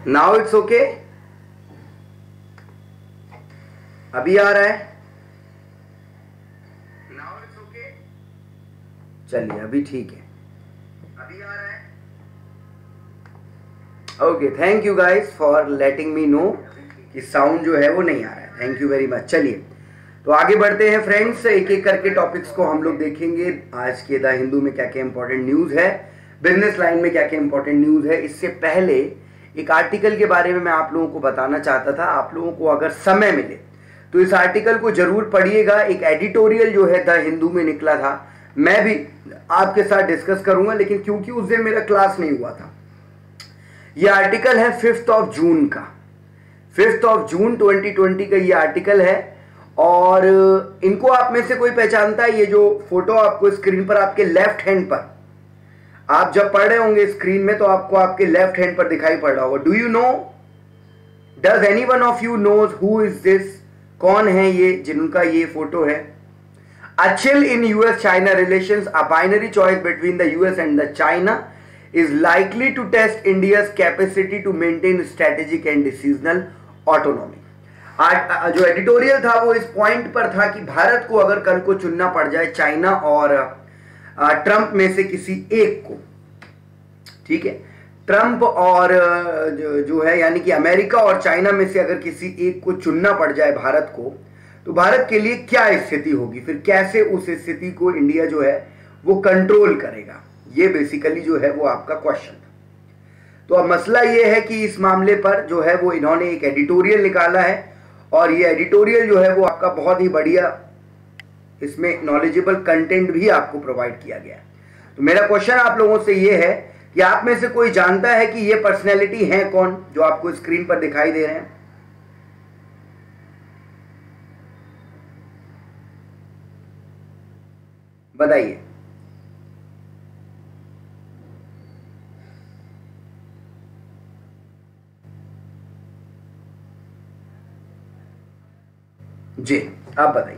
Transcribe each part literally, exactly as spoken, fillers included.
Now it's okay, अभी आ रहा है? नाउ इट्स ओके, चलिए अभी ठीक है, अभी आ रहा है। Okay, thank you guys for letting me know कि साउंड जो है वो नहीं आ रहा है। Thank you very much. चलिए तो आगे बढ़ते हैं फ्रेंड्स, एक एक करके टॉपिक्स को हम लोग देखेंगे। आज के द हिंदू में क्या क्या इंपॉर्टेंट न्यूज़ है, बिजनेस लाइन में क्या क्या इंपॉर्टेंट न्यूज़ है। इससे पहले एक आर्टिकल के बारे में मैं आप लोगों को बताना चाहता था। आप लोगों को अगर समय मिले तो इस आर्टिकल को जरूर पढ़िएगा। एक एडिटोरियल जो है द हिंदू में निकला था, मैं भी आपके साथ डिस्कस करूंगा, लेकिन क्योंकि उस दिन मेरा क्लास नहीं हुआ था। ये आर्टिकल है फिफ्थ ऑफ जून का, fifth of June twenty twenty का ये आर्टिकल है। और इनको आप में से कोई पहचानता है? ये जो फोटो आपको स्क्रीन पर आपके लेफ्ट हैंड पर, आप जब पढ़ रहे होंगे स्क्रीन में तो आपको आपके लेफ्ट हैंड पर दिखाई पड़ रहा होगा। Do you know, does anyone of you knows who is this? कौन है ये जिनका ये फोटो है? A chill in U S China relations, a binary choice between the U S and the China is likely to test India's capacity to maintain strategic and decisional autonomy. आज जो editorial था वो इस point पर था कि भारत को अगर कल को चुनना पड़ जाए चाइना और ट्रंप में से किसी एक को, ठीक है, ट्रंप और जो है यानी कि अमेरिका और चाइना में से अगर किसी एक को चुनना पड़ जाए भारत को, तो भारत के लिए क्या स्थिति होगी, फिर कैसे उस स्थिति को इंडिया जो है वो कंट्रोल करेगा। ये बेसिकली जो है वो आपका क्वेश्चन था। तो अब मसला ये है कि इस मामले पर जो है वो इन्होंने एक एडिटोरियल निकाला है, और ये एडिटोरियल जो है वो आपका बहुत ही बढ़िया, इसमें नॉलेजेबल कंटेंट भी आपको प्रोवाइड किया गया है। तो मेरा क्वेश्चन आप लोगों से ये है कि आप में से कोई जानता है कि ये पर्सनैलिटी है कौन जो आपको स्क्रीन पर दिखाई दे रहे हैं? बताइए। जी आप बताइए।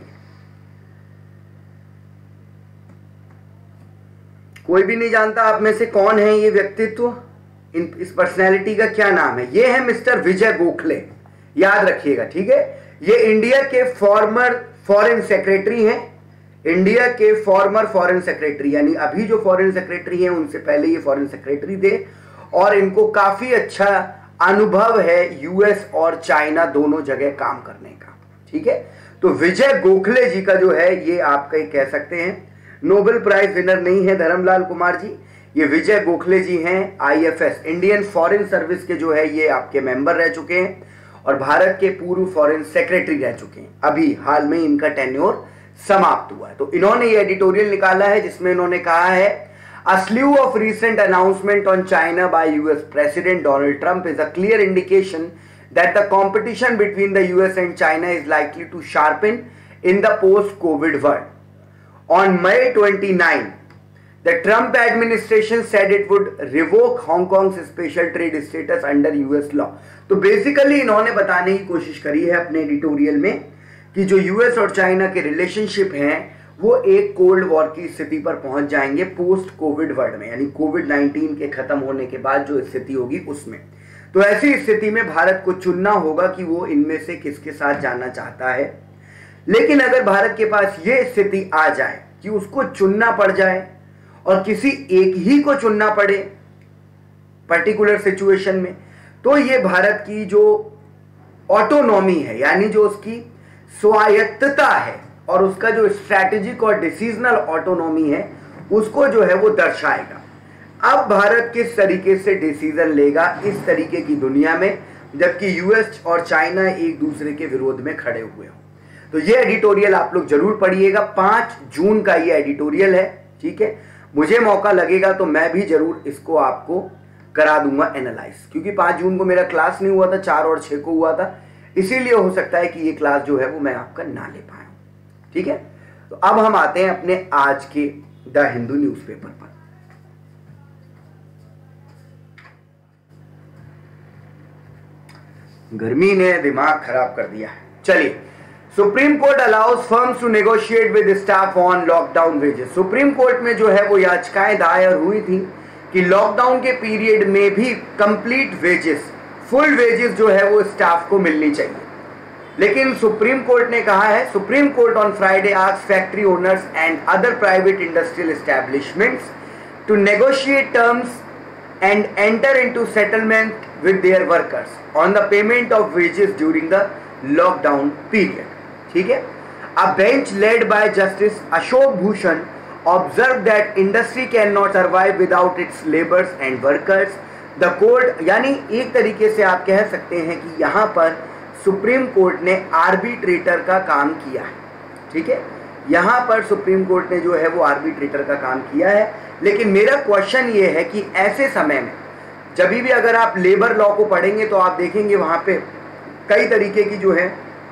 कोई भी नहीं जानता आप में से कौन है ये व्यक्तित्व? इन इस पर्सनैलिटी का क्या नाम है? ये है मिस्टर विजय गोखले, याद रखिएगा, ठीक है। ये इंडिया के फॉर्मर फॉरेन सेक्रेटरी हैं, इंडिया के फॉर्मर फॉरेन सेक्रेटरी, यानी अभी जो फॉरेन सेक्रेटरी हैं उनसे पहले ये फॉरेन सेक्रेटरी थे, और इनको काफी अच्छा अनुभव है यूएस और चाइना दोनों जगह काम करने का, ठीक है। तो विजय गोखले जी का जो है ये आपका कह सकते हैं नोबेल प्राइज विनर नहीं है धर्मलाल कुमार जी, ये विजय गोखले जी हैं आईएफएस इंडियन फॉरेन सर्विस के जो है ये आपके मेंबर रह चुके हैं, और भारत के पूर्व फॉरेन सेक्रेटरी रह चुके हैं। अभी हाल में इनका टेन्योर समाप्त हुआ है। तो इन्होंने ये एडिटोरियल निकाला है जिसमें इन्होंने कहा है, A slew of recent announcement on China by U S President Donald Trump is a clear indication that the competition between the U S and China is likely to sharpen in the post-COVID world. On May twenty-ninth, the Trump administration said it would revoke Hong Kong's special trade status under U S law. तो basically इन्होंने बताने की कोशिश करी है अपने editorial में कि जो यूएस और चाइना के रिलेशनशिप हैं वो एक कोल्ड वॉर की स्थिति पर पहुंच जाएंगे पोस्ट कोविड वर्ल्ड में, यानी कोविड नाइनटीन के खत्म होने के बाद जो स्थिति होगी उसमें। तो ऐसी स्थिति में भारत को चुनना होगा कि वो इनमें से किसके साथ जाना चाहता है। लेकिन अगर भारत के पास ये स्थिति आ जाए कि उसको चुनना पड़ जाए और किसी एक ही को चुनना पड़े पर्टिकुलर सिचुएशन में, तो ये भारत की जो ऑटोनॉमी है, यानी जो उसकी स्वायत्तता है और उसका जो स्ट्रैटेजिक और डिसीजनल ऑटोनॉमी है उसको जो है वो दर्शाएगा। अब भारत किस तरीके से डिसीजन लेगा इस तरीके की दुनिया में, जबकि यूएस और चाइना एक दूसरे के विरोध में खड़े हुए हों। तो ये एडिटोरियल आप लोग जरूर पढ़िएगा। पाँच जून का ये एडिटोरियल है, ठीक है। मुझे मौका लगेगा तो मैं भी जरूर इसको आपको करा दूंगा एनालाइज, क्योंकि पाँच जून को मेरा क्लास नहीं हुआ था, चार और छः को हुआ था, इसीलिए हो सकता है कि ये क्लास जो है वो मैं आपका ना ले पाया, ठीक है। तो अब हम आते हैं अपने आज के द हिंदू न्यूज़पेपर पर। गर्मी ने दिमाग खराब कर दिया है। चलिए, Supreme Court allows firms to negotiate with staff on lockdown wages. Supreme Court में जो है वो याचिकाएं दायर हुई थी कि लॉकडाउन के पीरियड में भी कंप्लीट वेजेस फुल वेजेस जो है वो स्टाफ को मिलनी चाहिए। लेकिन सुप्रीम कोर्ट ने कहा है, Supreme Court on Friday asked factory owners and other private industrial establishments to negotiate terms and enter into settlement with their workers on the payment of wages during the lockdown period. ठीक है? A bench led by Justice Ashok Bhushan observed that industry cannot survive without its laborers and workers. The court, यानी एक तरीके से आप कह सकते हैं कि यहाँ पर सुप्रीम कोर्ट ने आर्बिट्रेटर का काम किया है। ठीक है, यहाँ पर सुप्रीम कोर्ट ने जो है वो आर्बिट्रेटर का काम किया है। लेकिन मेरा क्वेश्चन ये है कि ऐसे समय में जब भी अगर आप लेबर लॉ को पढ़ेंगे तो आप देखेंगे वहाँ पे कई तरीके की जो है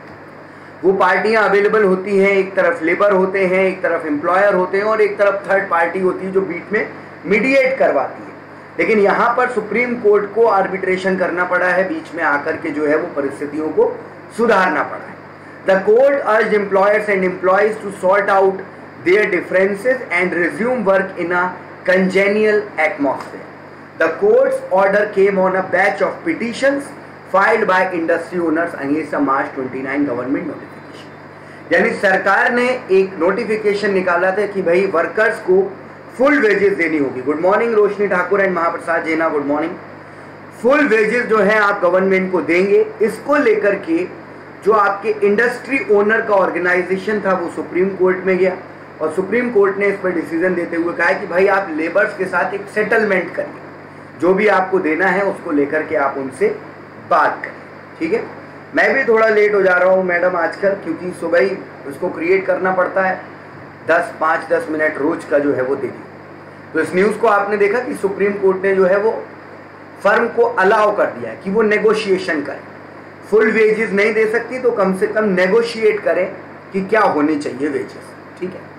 वो पार्टियाँ अवेलेबल होती हैं। एक तरफ लेबर होते हैं, एक तरफ एम्प्लॉयर होते हैं और एक तरफ थर्ड पार्टी होती है जो बीच में मीडिएट करवाती है। लेकिन यहाँ पर सुप्रीम कोर्ट को आर्बिट्रेशन करना पड़ा है, बीच में आकर के जो है वो परिस्थितियों को सुधारना पड़ा है। The court urged employers and employees to sort out their differences and resume work in a congenial atmosphere. The court's order came on a batch of petitions filed by industry owners against a March twenty-ninth government notification. यानी सरकार ने एक notification निकाला था कि भाई workers को full wages देनी होगी। Good morning Roshni Thakur and Mahaprasad Jena, good morning. Full wages जो है आप गवर्नमेंट को देंगे। इसको लेकर के जो आपके इंडस्ट्री ओनर का ऑर्गेनाइजेशन था वो सुप्रीम कोर्ट में गया और सुप्रीम कोर्ट ने इस पर डिसीजन देते हुए कहा कि भाई आप लेबर्स के साथ एक सेटलमेंट करिए, जो भी आपको देना है उसको लेकर के आप उनसे बात करें। ठीक है, मैं भी थोड़ा लेट हो जा रहा हूँ मैडम आजकल, क्योंकि सुबह ही उसको क्रिएट करना पड़ता है। दस पाँच दस मिनट रोज का जो है वो दे दी। तो इस न्यूज़ को आपने देखा कि सुप्रीम कोर्ट ने जो है वो फर्म को अलाउ कर दिया कि वो नेगोशिएशन करें। फुल वेजेस नहीं दे सकती तो कम से कम नेगोशिएट करें कि क्या होने चाहिए वेजेस। ठीक है,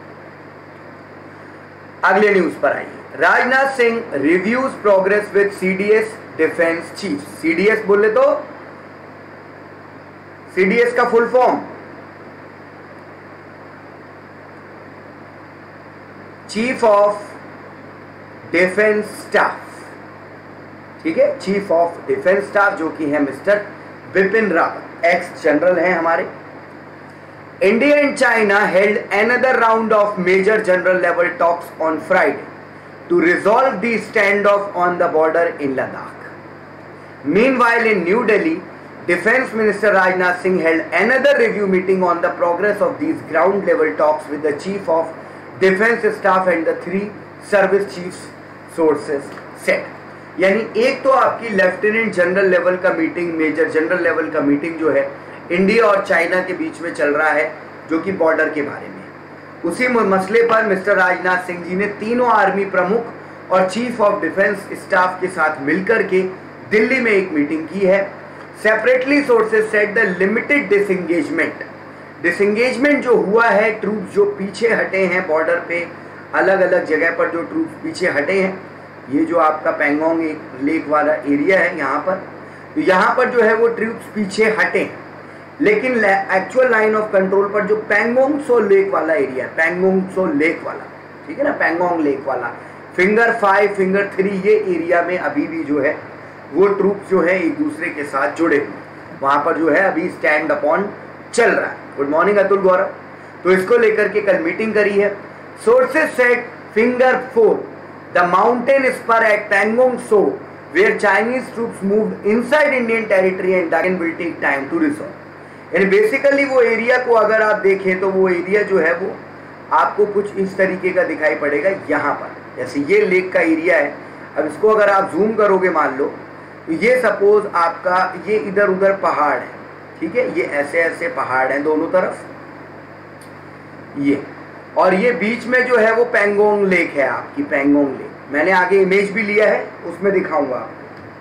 अगले न्यूज पर आइए। Rajnath Singh reviews progress with CDS defence chief. CDS बोले तो सीडीएस का full form chief of defence staff. ठीक है, चीफ ऑफ डिफेंस स्टाफ जो कि है mister Bipin Rawat, ex general हैं हमारे। India and China held another round of major general level talks on Friday to resolve the standoff on the border in Ladakh. Meanwhile, in New Delhi, Defense Minister Rajnath Singh held another review meeting on the progress of these ground level talks with the Chief of Defense Staff and the three service chiefs, sources said. यानी एक तो आपकी lieutenant general level का meeting, major general level का meeting जो है India और China के बीच में चल रहा है, जो कि बॉर्डर के बारे में। उसी मसले पर मिस्टर राजनाथ सिंह जी ने तीनों आर्मी प्रमुख और चीफ ऑफ डिफेंस स्टाफ के साथ मिलकर के दिल्ली में एक मीटिंग की है। Separately sources said the limited disengagement disengagement जो हुआ है, ट्रूप्स जो पीछे हटे हैं बॉर्डर पे, अलग अलग जगह पर जो ट्रूप्स पीछे हटे हैं, ये जो आपका पैंगोंग एक लेक वाला एरिया है यहाँ पर, तो यहाँ पर जो है वो ट्रूप्स पीछे हटे हैं। लेकिन एक्चुअल लाइन ऑफ कंट्रोल पर जो पैंगोंग सो लेक वाला एरिया है, पैंगोंग सो लेक वाला, ठीक है ना, पैंगोंग लेक वाला, फिंगर फाइव फिंगर थ्री, ये एरिया में अभी भी जो है वो ट्रूप्स जो है एक दूसरे के साथ जुड़े हुए, वहाँ पर जो है अभी स्टैंड अपॉन चल रहा है। Good morning Atul Gaurav. तो इसको लेकर के कल मीटिंग करी है। Sources said finger four the mountain spur at Pangong Tso where Chinese troops moved inside Indian territory and that will take time to resolve. यानी बेसिकली वो एरिया को अगर आप देखें तो वो एरिया जो है वो आपको कुछ इस तरीके का दिखाई पड़ेगा। यहाँ पर जैसे ये लेक का एरिया है, अब इसको अगर आप जूम करोगे मान लो तो ये सपोज आपका ये इधर उधर पहाड़ है, ठीक है, ये ऐसे ऐसे पहाड़ हैं दोनों तरफ ये, और ये बीच में जो है वो पैंगोंग लेक है, आपकी पैंगोंग लेक। मैंने आगे इमेज भी लिया है, उसमें दिखाऊंगा आपको।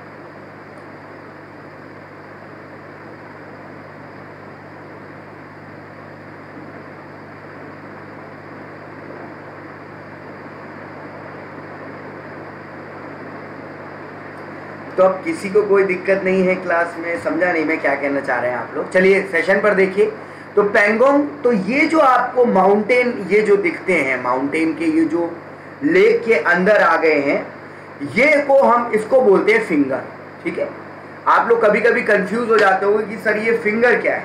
तो अब किसी को कोई दिक्कत नहीं है क्लास में, समझा नहीं मैं क्या कहना चाह रहे हैं आप लोग। चलिए सेशन पर देखिए। तो पैंगोंग, तो ये जो आपको माउंटेन ये जो दिखते हैं, माउंटेन के ये जो लेक के अंदर आ गए हैं, ये को हम इसको बोलते हैं फिंगर, ठीक है। आप लोग कभी कभी कंफ्यूज हो जाते हो कि सर ये फिंगर क्या है।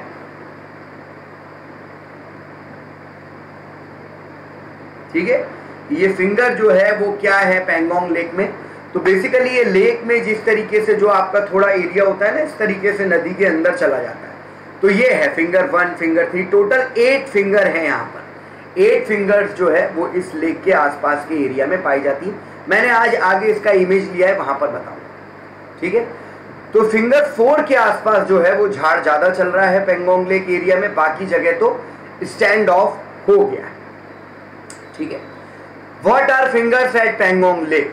ठीक है, ये फिंगर जो है वो क्या है पैंगोंग लेक में। तो बेसिकली ये लेक में जिस तरीके से जो आपका थोड़ा एरिया होता है ना, इस तरीके से नदी के अंदर चला जाता है। तो ये है finger one, finger three, total eight finger है यहाँ पर। एट फिंगर्स जो है वो इस लेक के आसपास के एरिया में पाई जाती है। मैंने आज आगे इसका इमेज लिया है, वहां पर बताऊंगा। ठीक है, तो फिंगर फोर के आसपास जो है वो झाड़ ज्यादा चल रहा है पैंगोंग लेक एरिया में, बाकी जगह तो स्टैंड ऑफ हो गया है। ठीक है, what are fingers at Pangong lake?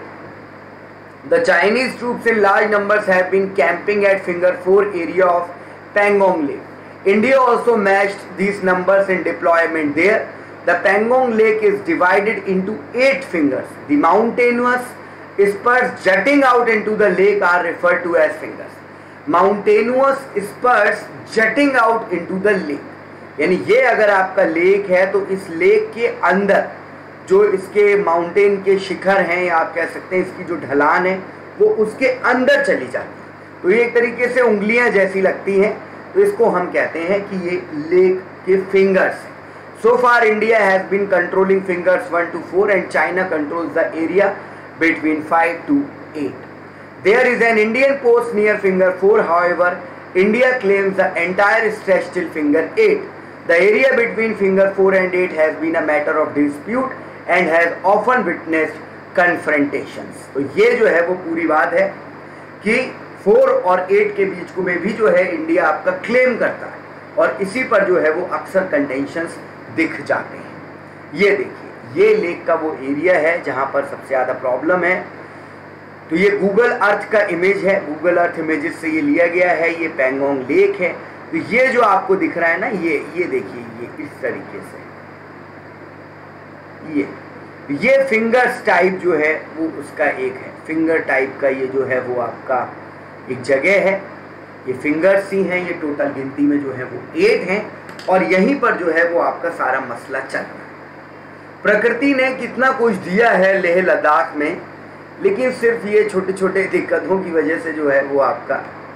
The Chinese troops in large numbers have been camping at Finger four area of Pangong Lake. India also matched these numbers in deployment there. The Pangong Lake is divided into eight fingers. The mountainous spurs jutting out into the lake are referred to as fingers. Mountainous spurs jutting out into the lake. यानी ये अगर आपका lake है तो इस lake के अंदर जो इसके माउंटेन के शिखर हैं, या आप कह सकते हैं इसकी जो ढलान है वो उसके अंदर चली जाती है। तो ये एक तरीके से उंगलियां जैसी लगती हैं, तो इसको हम कहते हैं कि ये लेक के फिंगर्स हैं। So far India has been controlling fingers one two four and China controls the area between five to eight. There is an Indian post near finger four, however India claims the entire stretch till finger eight. The area between finger four and eight has been a matter of dispute and has often witnessed confrontations। तो ये जो है वो पूरी बात है कि four और एट के बीच को में भी जो है इंडिया आपका क्लेम करता है, और इसी पर जो है वो अक्सर कंटेंशंस दिख जाते हैं। ये देखिए, ये लेक का वो एरिया है जहां पर सबसे ज़्यादा प्रॉब्लम है। तो ये गूगल अर्थ का इमेज है, गूगल अर्थ इमेजेस से ये लिया गया है। ये पैंगोंग लेक है। तो ये जो आपको दिख रहा है ना, ये ये देखिए, ये इस तरीके से ये ये फिंगर्स टाइप जो है वो उसका एक है। फिंगर टाइप का ये जो है वो आपका एक जगह है। ये फिंगर्स ही हैं, ये टोटल गिनती में जो है वो एट हैं, और यहीं पर जो है वो आपका सारा मसला चल रहा है। प्रकृति ने कितना कुछ दिया है लेह लद्दाख में, लेकिन सिर्फ ये छोटे छोटे दिक्कतों की वजह से जो है वो आपका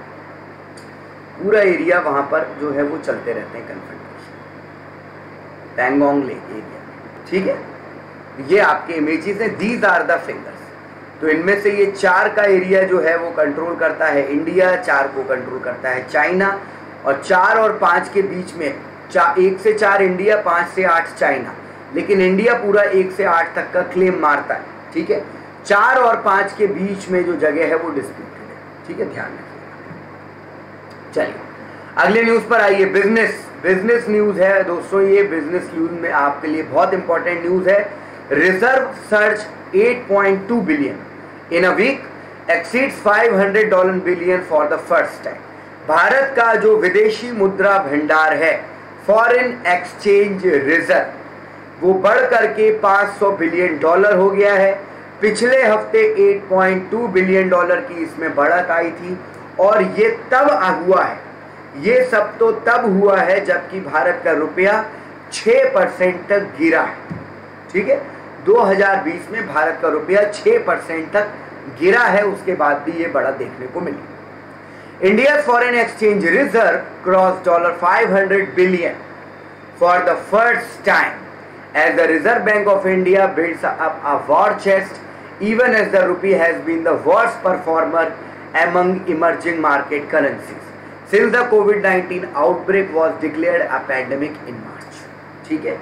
पूरा एरिया वहां पर जो है वो चलते रहते हैं कन्फ्रंटेशन पैंगोंग लेक एरिया। ठीक है, ये आपके इमेजेस हैं, दीज आर द फिंगर्स। तो इनमें से ये चार का एरिया जो है वो कंट्रोल करता है इंडिया, चार को कंट्रोल करता है चाइना, और चार और पाँच के बीच में चार, एक से चार इंडिया, पाँच से आठ चाइना, लेकिन इंडिया पूरा एक से आठ तक का क्लेम मारता है। ठीक है, चार और पाँच के बीच में जो जगह है वो डिस्प्यूटेड है। ठीक है, ध्यान रखिएगा। चलिए अगले न्यूज़ पर आइए। बिजनेस बिजनेस न्यूज़ है दोस्तों। ये बिजनेस न्यूज़ में आपके लिए बहुत इंपॉर्टेंट न्यूज़ है। Reserve surge eight point two billion in a week, exceeds five hundred dollar billion for the first time. भारत का जो विदेशी मुद्रा भंडार है, फॉरेन एक्सचेंज रिजर्व, वो बढ़ करके पाँच सौ बिलियन डॉलर हो गया है। पिछले हफ्ते आठ पॉइंट दो बिलियन डॉलर की इसमें बढ़त आई थी, और ये तब हुआ है, ये सब तो तब हुआ है जबकि भारत का रुपया छः परसेंट तक गिरा है। ठीक है, दो हज़ार बीस में भारत का रुपया छः परसेंट तक गिरा है, उसके बाद भी ये बढ़त देखने को मिली। India foreign exchange reserve cross dollar five hundred billion for the first time as the Reserve Bank of India builds up a war chest, even as the rupee has been the worst performer among emerging market currencies since the COVID nineteen outbreak was declared a pandemic in March। ठीक है,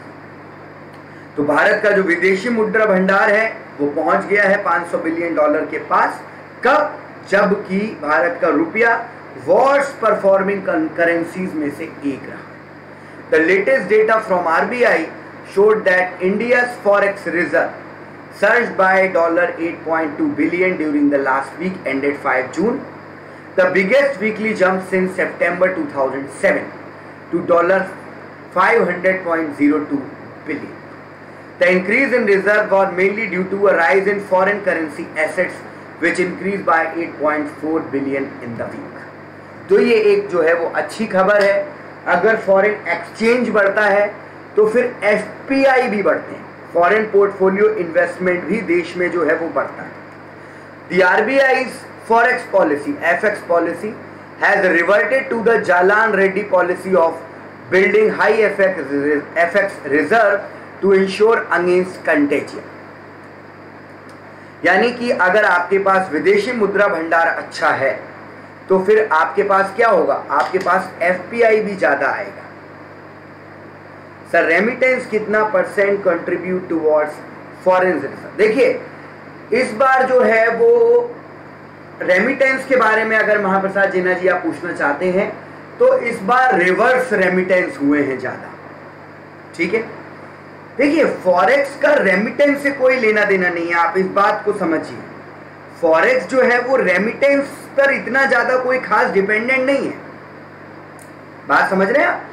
तो भारत का जो विदेशी मुद्रा भंडार है वो पहुंच गया है पाँच सौ बिलियन डॉलर के पास। कब? जबकि भारत का रुपया वर्स्ट परफॉर्मिंग करेंसीज में से एक रहा। The latest data from RBI showed that India's forex reserve surged by eight point two billion during the last week ended five June, the biggest weekly jump since September two thousand seven to five hundred point zero two billion. The increase in reserve was mainly due to a rise in foreign currency assets which increased by eight point four billion in the week. तो ये एक जो है वो अच्छी खबर है। अगर फॉरेन एक्सचेंज बढ़ता है तो फिर एफपीआई भी बढ़ते हैं, फॉरेन पोर्टफोलियो इन्वेस्टमेंट भी देश में जो है वो बढ़ता है। The R B I's forex policy, F X policy, has reverted to the Jalan Reddy policy of building high F X, F X reserve to ensure against contagion. यानी कि अगर आपके पास विदेशी मुद्रा भंडार अच्छा है तो फिर आपके पास क्या होगा, आपके पास एफ पी आई भी ज्यादा आएगा। सर रेमिटेंस कितना percent contribute towards foreign reserve? देखिए इस बार जो है वो रेमिटेंस के बारे में अगर महाप्रसाद जिन्ना जी आप पूछना चाहते हैं तो इस बार रिवर्स रेमिटेंस हुए हैं ज्यादा। ठीक है, देखिए फॉरेक्स का रेमिटेंस से कोई लेना देना नहीं है, आप इस बात को समझिए। फॉरेक्स जो है वो रेमिटेंस पर इतना ज्यादा कोई खास डिपेंडेंट नहीं है, बात समझ रहे हैं आप?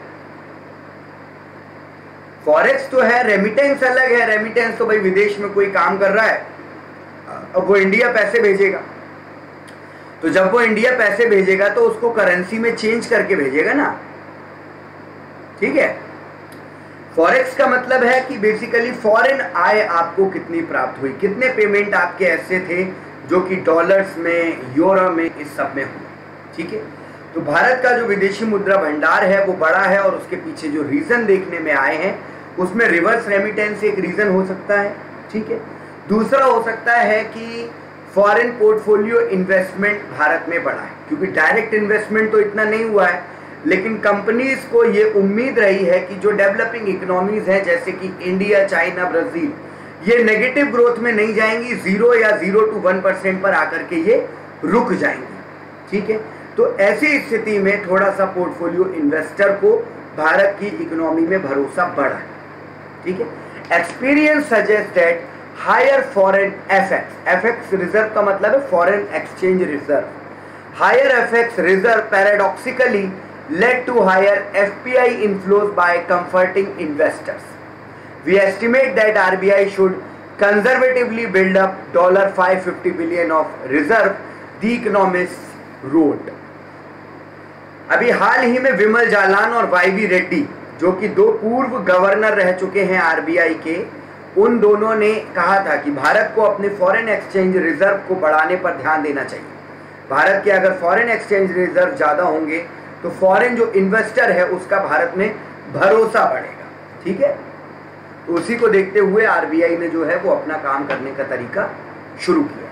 फॉरेक्स तो है, रेमिटेंस अलग है। रेमिटेंस तो भाई विदेश में कोई काम कर रहा है, अब वो इंडिया पैसे भेजेगा, तो जब वो इंडिया पैसे भेजेगा तो उसको करेंसी में चेंज करके भेजेगा ना। ठीक है, फॉरेक्स का मतलब है कि बेसिकली फॉरेन आय आपको कितनी प्राप्त हुई, कितने पेमेंट आपके ऐसे थे जो कि डॉलर्स में, यूरो में, इस सब में हुए। ठीक है, तो भारत का जो विदेशी मुद्रा भंडार है वो बड़ा है और उसके पीछे जो रीजन देखने में आए हैं उसमें रिवर्स रेमिटेंस एक रीजन हो सकता है। ठीक है, दूसरा हो सकता है कि फॉरेन पोर्टफोलियो इन्वेस्टमेंट भारत में बढ़ा है, क्योंकि डायरेक्ट इन्वेस्टमेंट तो इतना नहीं हुआ है, लेकिन कंपनीज को ये उम्मीद रही है कि जो डेवलपिंग इकोनॉमीज हैं जैसे कि इंडिया, चाइना, ब्राजील, ये नेगेटिव ग्रोथ में नहीं जाएंगी, जीरो या जीरो टू वन परसेंट पर आकर के ये रुक जाएंगी। ठीक है, तो ऐसी स्थिति में थोड़ा सा पोर्टफोलियो इन्वेस्टर को भारत की इकोनॉमी में भरोसा बढ़ा है। ठीक है, experience suggest that higher foreign FX, FX reserve का मतलब है foreign exchange reserve, higher FX reserve paradoxically led to higher F P I inflows by comforting investors. We estimate that R B I should conservatively build up five hundred fifty billion of reserve, the economists wrote. अभी हाल ही में विमल जालान और why we Reddy जो कि दो पूर्व governor रह चुके हैं आर बी आई के, उन दोनों ने कहा था कि भारत को अपने फॉरेन एक्सचेंज रिजर्व को बढ़ाने पर ध्यान देना चाहिए। भारत के अगर फॉरेन एक्सचेंज रिजर्व ज़्यादा होंगे तो फॉरेन जो इन्वेस्टर है उसका भारत में भरोसा बढ़ेगा। ठीक है, तो उसी को देखते हुए आर बी आई ने जो है वो अपना काम करने का तरीका शुरू किया।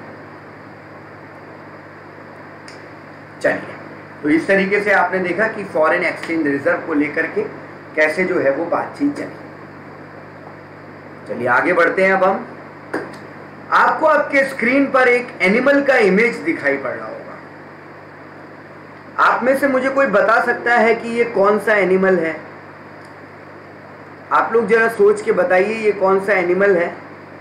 चलिए, तो इस तरीके से आपने देखा कि फॉरेन एक्सचेंज रिजर्व को लेकर के कैसे जो है वो बातचीत चली। चलिए आगे बढ़ते हैं। अब हम आपको आपके स्क्रीन पर एक एनिमल का इमेज दिखाई पड़ रहा होगा। आप में से मुझे कोई बता सकता है कि ये कौन सा एनिमल है? आप लोग जरा सोच के बताइए ये कौन सा एनिमल है।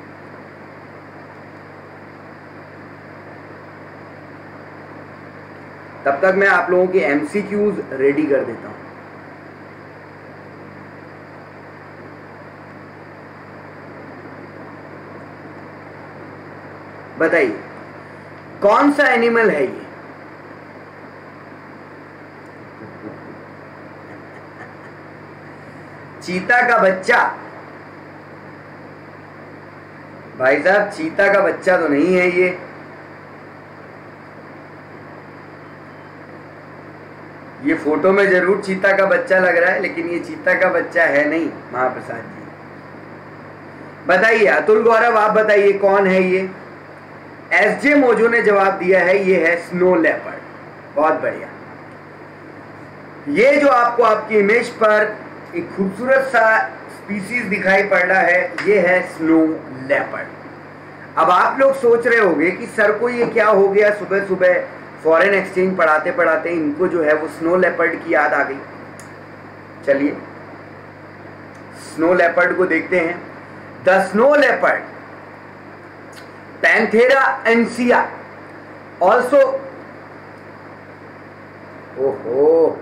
तब तक मैं आप लोगों के एमसीक्यूज रेडी कर देता हूं। बताइए कौन सा एनिमल है ये? चीता का बच्चा। भाई साहब चीता का बच्चा तो नहीं है ये। ये फोटो में जरूर चीता का बच्चा लग रहा है, लेकिन ये चीता का बच्चा है नहीं महाप्रसाद जी। बताइए अतुल गौरव, आप बताइए कौन है ये? एस जे मोजो ने जवाब दिया है ये है स्नो लेपर्ड। बहुत बढ़िया। ये जो आपको आपकी इमेज पर एक खूबसूरत सा स्पीसीज दिखाई पड़ रहा है ये है स्नो लेपर्ड। अब आप लोग सोच रहे होंगे कि सर को ये क्या हो गया, सुबह सुबह फॉरेन एक्सचेंज पढ़ाते पढ़ाते इनको जो है वो स्नो लेपर्ड की याद आ गई। चलिए स्नो लेपर्ड को देखते हैं। The snow leopard Panthera uncia also, ओहो,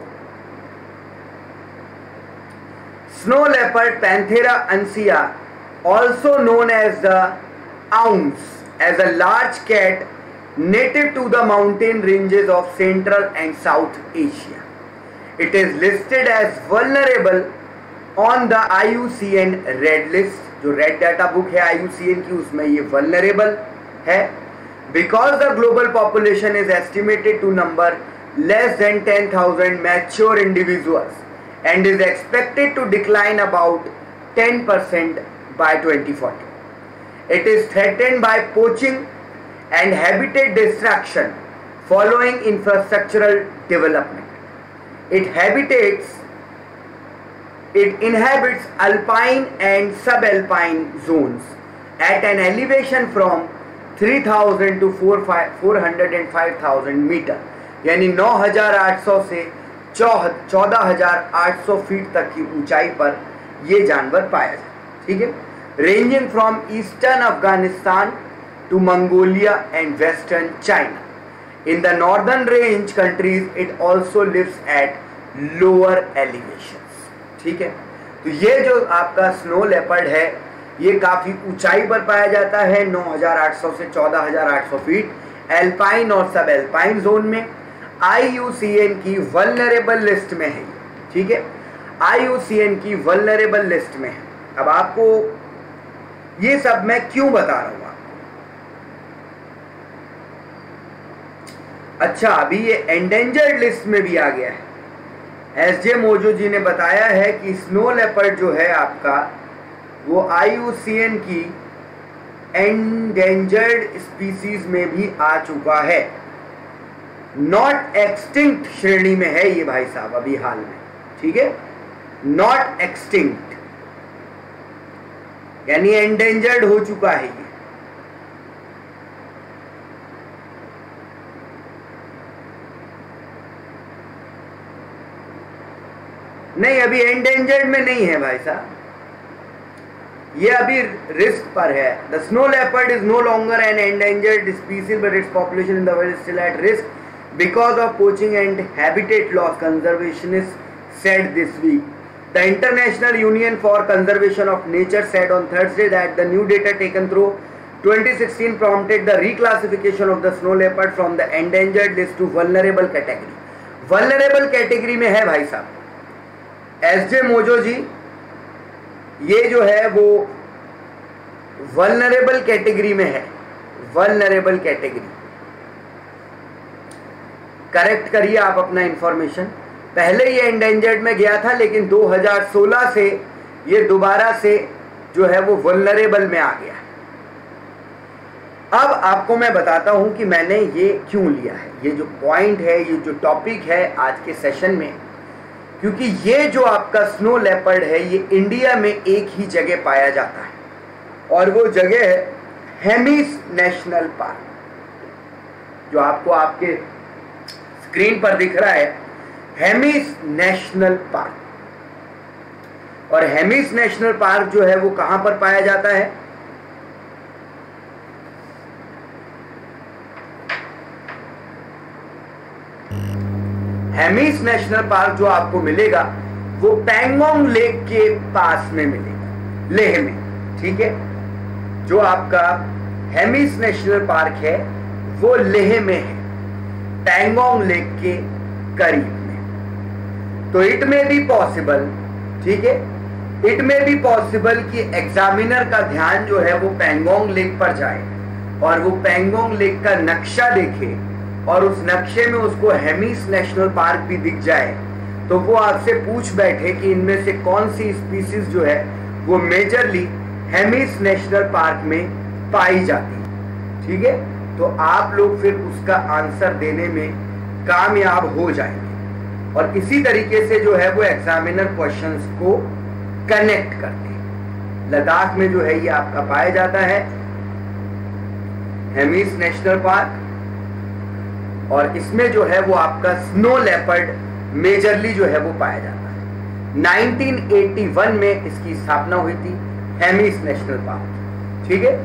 Snow leopard Panthera ansea, also known as the ounce, as a large cat native to the mountain ranges of Central and South Asia. It is listed as vulnerable on the I U C N Red List, जो red data book है I U C N की उसमें ये vulnerable है। Because the global population is estimated to number less than ten thousand mature individuals and is expected to decline about ten percent by twenty forty. It is threatened by poaching and habitat destruction following infrastructural development. It habitates, it inhabits alpine and subalpine zones at an elevation from three thousand to four hundred five thousand metre, यानी नौ हज़ार आठ सौ से चौदह हज़ार आठ सौ फीट तक की ऊंचाई पर ये जानवर पाया जाता है, ठीक है। Ranging from eastern Afghanistan to Mongolia and western China. In the northern range countries it also lives at lower elevations, ठीक है। तो ये जो आपका स्नो लेपर्ड है ये काफ़ी ऊंचाई पर पाया जाता है, नौ हज़ार आठ सौ से चौदह हज़ार आठ सौ फीट, एल्पाइन और सब एल्पाइन जोन में। आई यू सी एन की वल्नरेबल लिस्ट में है, ठीक है, आई यू सी एन की वल्नरेबल लिस्ट में है। अब आपको ये सब मैं क्यों बता रहा हूँ आपको? अच्छा, अभी ये एंडेंजर्ड लिस्ट में भी आ गया है। एस जे मोजो जी ने बताया है कि स्नो लेपर्ड जो है आपका वो आई यू सी एन की एंडेंजर्ड स्पीसीज में भी आ चुका है, नॉट एक्सटिंक्ट श्रेणी में है ये भाई साहब अभी हाल में, ठीक है, नॉट एक्सटिंक्ट यानी एंडेंजर्ड हो चुका है ये। नहीं, अभी एंडेंजर्ड में नहीं है भाई साहब, ये अभी रिस्क पर है। The snow leopard is no longer an endangered species but its population in the world is still at risk because of poaching and habitat loss, conservationists said this week. The International Union for Conservation of Nature said on Thursday that the new data taken through twenty sixteen prompted the reclassification of the snow leopard from the endangered list to vulnerable category. Vulnerable category में है भाई साहब। S J mojo जी ये जो है वो vulnerable category में है, vulnerable category। करेक्ट करिए आप अपना इंफॉर्मेशन। पहले ये एंडेंजर्ड में गया था लेकिन दो हज़ार सोलह से ये दोबारा से जो है वो वल्नरेबल में आ गया। अब आपको मैं बताता हूं कि मैंने ये क्यों लिया है, ये जो पॉइंट है, ये जो टॉपिक है आज के सेशन में, क्योंकि ये जो आपका स्नो लेपर्ड है ये इंडिया में एक ही जगह पाया जाता है और वो जगह है हेमिस नेशनल पार्क, जो आपको आपके स्क्रीन पर दिख रहा है, हेमिस नेशनल पार्क। और हेमिस नेशनल पार्क जो है वो कहां पर पाया जाता है? हेमिस नेशनल पार्क जो आपको मिलेगा वो पैंगोंग लेक के पास में मिलेगा, लेह में, ठीक है। जो आपका हेमिस नेशनल पार्क है वो लेह में है, पैंगोंग लेक के करीब में। तो इट में बी पॉसिबल, ठीक है, इट में बी पॉसिबल कि एग्जामिनर का ध्यान जो है वो पैंगोंग लेक पर जाए और वो पैंगोंग लेक का नक्शा देखे और उस नक्शे में उसको हेमिस नेशनल पार्क भी दिख जाए, तो वो आपसे पूछ बैठे कि इनमें से कौन सी स्पीसीज जो है वो मेजरली हेमिस नेशनल पार्क में पाई जाती है, ठीक है। तो आप लोग फिर उसका आंसर देने में कामयाब हो जाएंगे और इसी तरीके से जो है वो एग्जामिनर क्वेश्चंस को कनेक्ट करते हैं। लद्दाख में जो है ये आपका पाया जाता है हेमिस नेशनल पार्क और इसमें जो है वो आपका स्नो लेपर्ड मेजरली जो है वो पाया जाता है। नाइनटीन एटी वन में इसकी स्थापना हुई थी हेमिस नेशनल पार्क, ठीक है।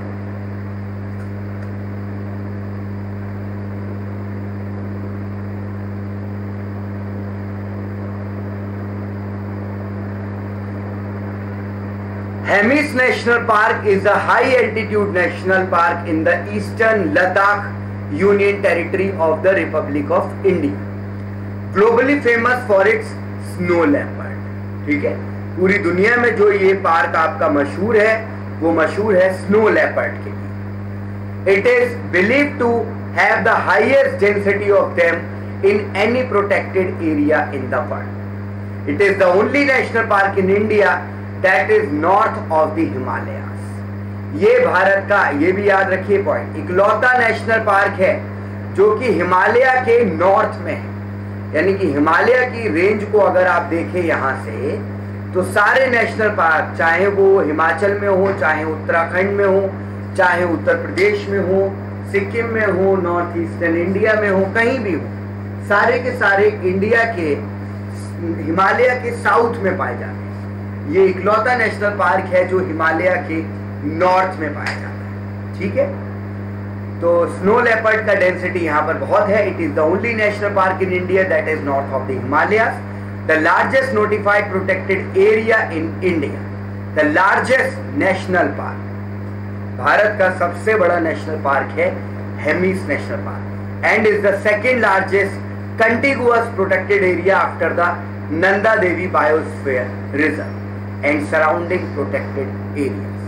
Hemis National Park is a high-altitude national park in the eastern Ladakh Union Territory of the Republic of India. Globally famous for its snow leopard. ठीक है, पूरी दुनिया में जो ये पार्क आपका मशहूर है वो मशहूर है स्नो लेपर्ड के लिए। It is believed to have the highest density of them in any protected area in the world. It is the only national park in India that is north of the Himalayas. ये भारत का, ये भी याद रखिए point, इकलौता national park है जो कि हिमालय के नॉर्थ में है। यानी कि हिमालय की रेंज को अगर आप देखें यहां से, तो सारे नेशनल पार्क, चाहे वो हिमाचल में हो, चाहे उत्तराखंड में हो, चाहे उत्तर प्रदेश में हो, सिक्किम में हो, नॉर्थ ईस्टर्न इंडिया में हो, कहीं भी हो, सारे के सारे इंडिया के हिमालय के साउथ में पाए जाते हैं। ये इकलौता नेशनल पार्क है जो हिमालय के नॉर्थ में पाया जाता है। ठीक है, तो स्नो लेपर्ड का डेंसिटी यहाँ पर बहुत है। It is the only national park in India that is north of the Himalayas. The largest notified protected area in India, the largest national park, भारत का सबसे बड़ा नेशनल पार्क है Hemis national park, and is the second largest contiguous protected area after the Nanda Devi Biosphere Reserve and surrounding protected areas.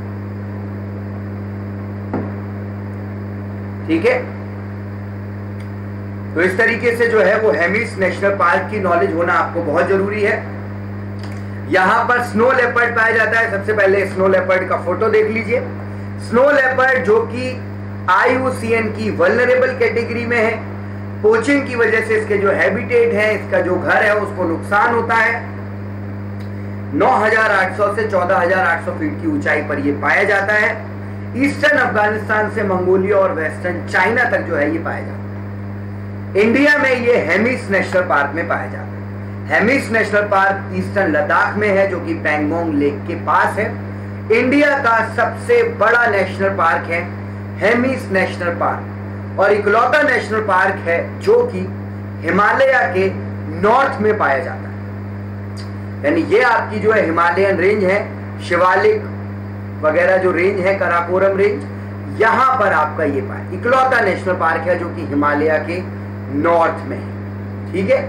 ठीक है, तो इस तरीके से जो है वो हेमिस नेशनल पार्क की नॉलेज होना आपको बहुत जरूरी है। यहां पर स्नो लेपर्ड पाया जाता है। सबसे पहले स्नो लेपर्ड का फोटो देख लीजिए। स्नो लेपर्ड जो कि आई यू सी एन की वल्नरेबल कैटेगरी में है, पोचिंग की वजह से इसके जो हैबिटेट है, इसका जो घर है, उसको नुकसान होता है। नौ हज़ार आठ सौ से चौदह हज़ार आठ सौ फीट की ऊंचाई पर यह पाया जाता है। ईस्टर्न अफगानिस्तान से मंगोलिया और वेस्टर्न चाइना तक जो है ये पाया जाता है। इंडिया में ये हेमिस नेशनल पार्क में पाया जाता है। Hemis national park eastern Ladakh में है जो कि पैंगोंग लेक के पास है। इंडिया का सबसे बड़ा नेशनल पार्क है हेमिस नेशनल पार्क, और इकलौता नेशनल पार्क है जो कि हिमालय के नॉर्थ में पाया जाता है। यानी ये आपकी जो है हिमालयन रेंज है, शिवालिक वगैरह जो रेंज है, कराकोरम रेंज, यहां पर आपका ये पाया इकलौता नेशनल पार्क है जो कि हिमालय के नॉर्थ में है। ठीक है,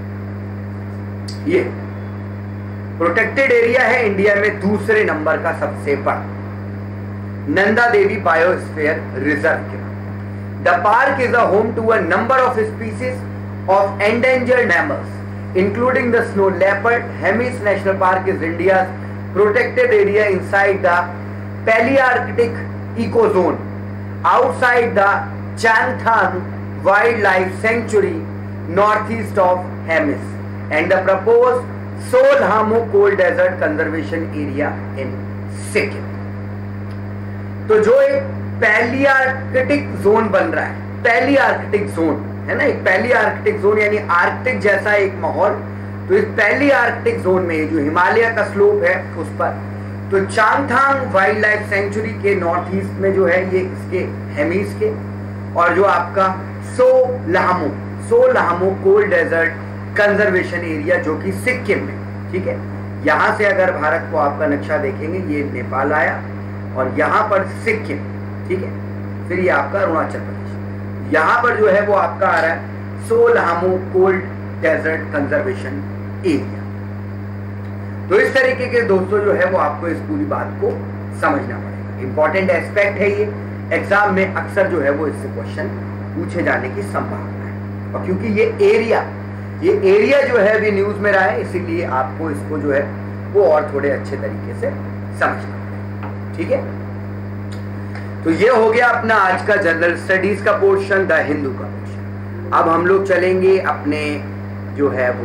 ये प्रोटेक्टेड एरिया है इंडिया में दूसरे नंबर का सबसे बड़ा, नंदा देवी बायोस्फीयर रिजर्व के। The park is a home to a number of species of endangered mammals, including the snow leopard. Hemis National Park is India's protected area inside the Palearctic ecozone, outside the Changthang Wildlife Sanctuary, northeast of Hemis, and the proposed Solhamo Cold Desert Conservation Area in Sikkim. तो जो एक पैलियार्कटिक zone बन रहा है, पैलियार्कटिक zone है ना, एक पैलियार्कटिक zone यानी आर्कटिक जैसा एक माहौल। तो इस पैलियार्कटिक जोन में जो हिमालय का स्लोप है उस पर, तो चांगथांग वाइल्ड लाइफ सेंचुरी के नॉर्थ ईस्ट में जो है ये इसके हेमिस के, और जो आपका Tso Lhamo Tso Lhamo cold desert conservation area जो कि सिक्किम में। ठीक है, यहां से अगर भारत को आपका नक्शा देखेंगे, ये नेपाल आया और यहाँ पर सिक्किम, ठीक है, फिर ये आपका अरुणाचल प्रदेश, यहाँ पर जो है वो आपका आ रहा है Tso Lhamo cold desert conservation area. तो इस तरीके के दोस्तों जो है वो आपको इस पूरी बात को समझना पड़ेगा। इंपॉर्टेंट एस्पेक्ट है ये, एग्जाम में अक्सर जो है वो इससे क्वेश्चन पूछे जाने की संभावना है। और क्योंकि ये एरिया ये एरिया जो है भी न्यूज में रहा है, इसीलिए आपको इसको जो है वो और थोड़े अच्छे तरीके से समझना पड़ेगा। ठीक है, तो ये हो गया अपना आज का जनरल स्टडीज का पोर्शन, द हिंदू का पोर्शन। अब हम लोग चलेंगे अपने जो है वो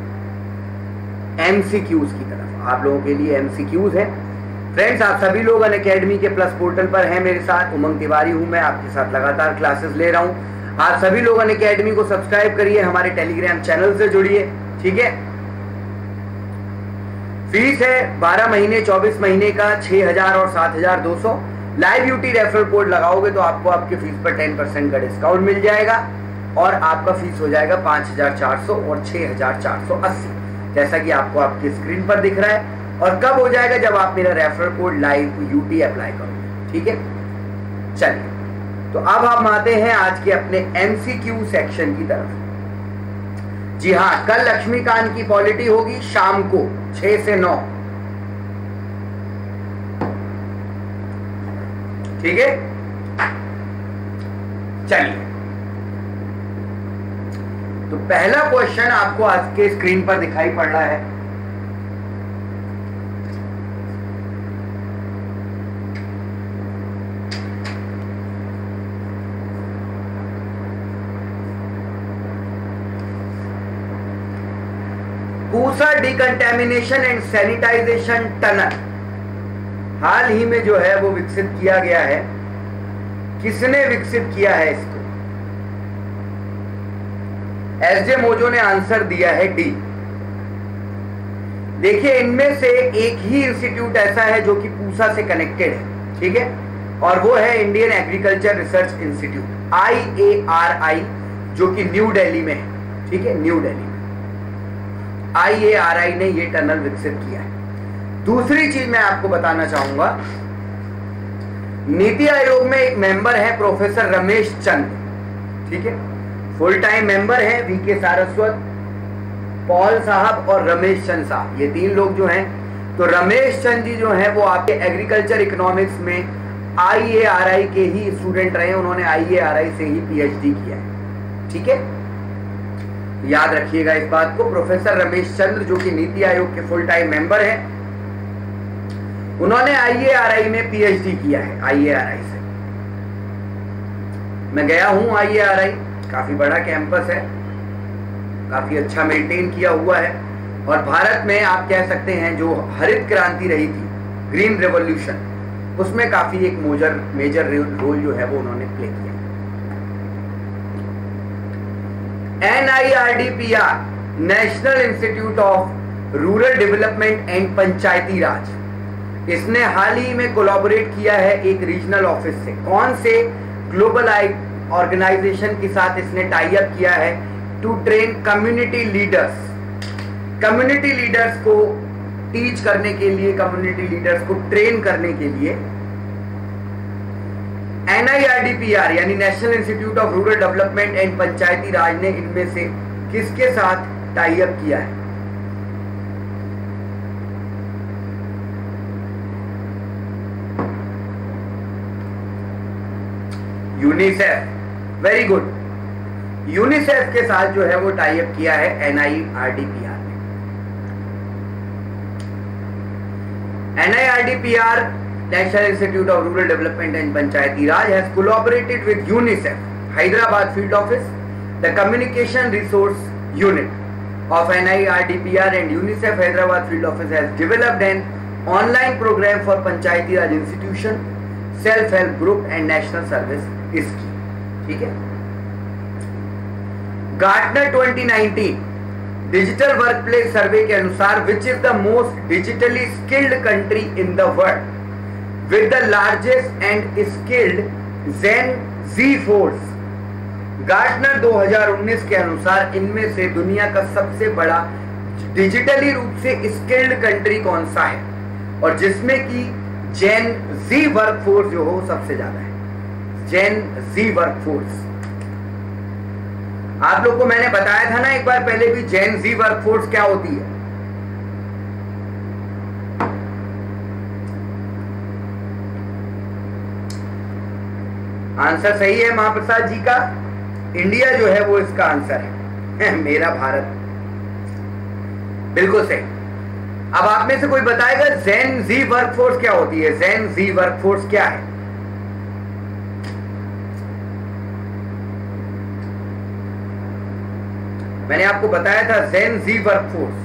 एमसीक्यूज की तरफ। आप लोगों के लिए एमसीक्यूज है। फ्रेंड्स, आप सभी लोग अनअकैडमी के प्लस पोर्टल पर हैं मेरे साथ। उमंग तिवारी हूं मैं, आपके साथ लगातार क्लासेस ले रहा हूं। आप सभी लोग अनअकैडमी को सब्सक्राइब करिए, हमारे टेलीग्राम चैनल से जुड़िए। ठीक है, फीस है बारह महीने चौबीस महीने का छह हजार और सात हजार दो सौ। लाइव यूटी रेफरल कोड लगाओगे तो आपको आपके फीस पर टेन परसेंट का डिस्काउंट मिल जाएगा और आपका फीस हो जाएगा पांच हजार चार सौ और छह हजार चार सौ अस्सी, जैसा कि आपको आपकी स्क्रीन पर दिख रहा है। और कब हो जाएगा? जब आप मेरा referral code live UT apply करोगे। ठीक है, चलिए तो अब हम आते हैं आज के अपने एमसीक्यू सेक्शन की तरफ। जी हाँ, कल लक्ष्मीकांत की पॉलिटी होगी शाम को छह से नौ। ठीक है, चलिए, तो पहला क्वेश्चन आपको आज के स्क्रीन पर दिखाई पड़ रहा है। Pusa decontamination and sanitisation tunnel हाल ही में जो है वो विकसित किया गया है। किसने विकसित किया है इसको? एस जे मोजो ने आंसर दिया है डी। देखिए, इनमें से एक ही इंस्टीट्यूट ऐसा है जो कि पूसा से कनेक्टेड है, ठीक है, और वो है Indian agriculture research institute, I A R I, जो कि न्यू दिल्ली में है, ठीक है, न्यू दिल्ली में आई ए आर आई ने ये टनल विकसित किया है। दूसरी चीज मैं आपको बताना चाहूंगा, नीति आयोग में एक मेंबर है प्रोफेसर रमेश चंद, ठीक है, फुल टाइम मेंबर है वी के सारस्वत, पॉल साहब और रमेश चंद साहब, ये तीन लोग जो हैं। तो रमेश चंद जी जो हैं वो आपके एग्रीकल्चर इकोनॉमिक्स में आई ए आर आई के ही स्टूडेंट रहे, उन्होंने आई ए आर आई से ही पी एच डी किया है, ठीक है, याद रखिएगा इस बात को। प्रोफेसर रमेश चंद्र जो कि नीति आयोग के फुल टाइम मेंबर हैं, उन्होंने आई ए आर आई में पी एच डी किया है, आई ए आर आई से। मैं गया हूं आई ए आर आई, काफी बड़ा कैंपस है, काफी अच्छा मेंटेन किया हुआ है, और भारत में आप कह सकते हैं जो हरित क्रांति रही थी, ग्रीन रेवोल्यूशन, उसमें काफी एक मेजर मेजर रोल जो है वो उन्होंने प्ले किया। N I R D P R, national institute of rural development and Panchayati Raj, इसने हाल ही में कोलैबोरेट किया है एक रीजनल ऑफिस से। कौन से ग्लोबल ऑर्गेनाइजेशन के साथ इसने टाई अप किया है? To train community leaders, community leaders को टीच करने के लिए, कम्युनिटी लीडर्स को ट्रेन करने के लिए N I R D P R यानी national institute of rural development and Panchayati Raj ने इनमें से किसके साथ टाई अप किया है? यूनिसेफ, वेरी गुड, यूनिसेफ के साथ जो है वो टाई अप किया है N I R D P R ने। N I R D P R, National Institute of Rural Development and Panchayati Raj, has collaborated with UNICEF, Hyderabad Field Office, the Communication Resource Unit of N I R D P R, and UNICEF Hyderabad Field Office has developed an online program for Panchayati Raj Institution, Self-Help Group and National Service Scheme, ठीक है। Gartner twenty nineteen digital workplace survey के अनुसार which is the most digitally skilled country in the world with the largest and skilled Gen Z force, Gartner दो हज़ार उन्नीस के अनुसार इनमें से दुनिया का सबसे बड़ा डिजिटली रूप से स्किल्ड कंट्री कौन सा है, और जिसमें कि जेन जी वर्कफोर्स जो हो सबसे ज्यादा है, जेन जी वर्कफोर्स। आप लोग को मैंने बताया था ना एक बार पहले भी, जेन जी वर्कफोर्स क्या होती है। आंसर सही है महाप्रसाद जी का, इंडिया जो है वो इसका आंसर है, मेरा भारत, बिल्कुल सही। अब आप में से कोई बताएगा जेन जी वर्कफोर्स क्या होती है? जेन जी वर्कफोर्स क्या है? मैंने आपको बताया था जेन जी वर्कफोर्स।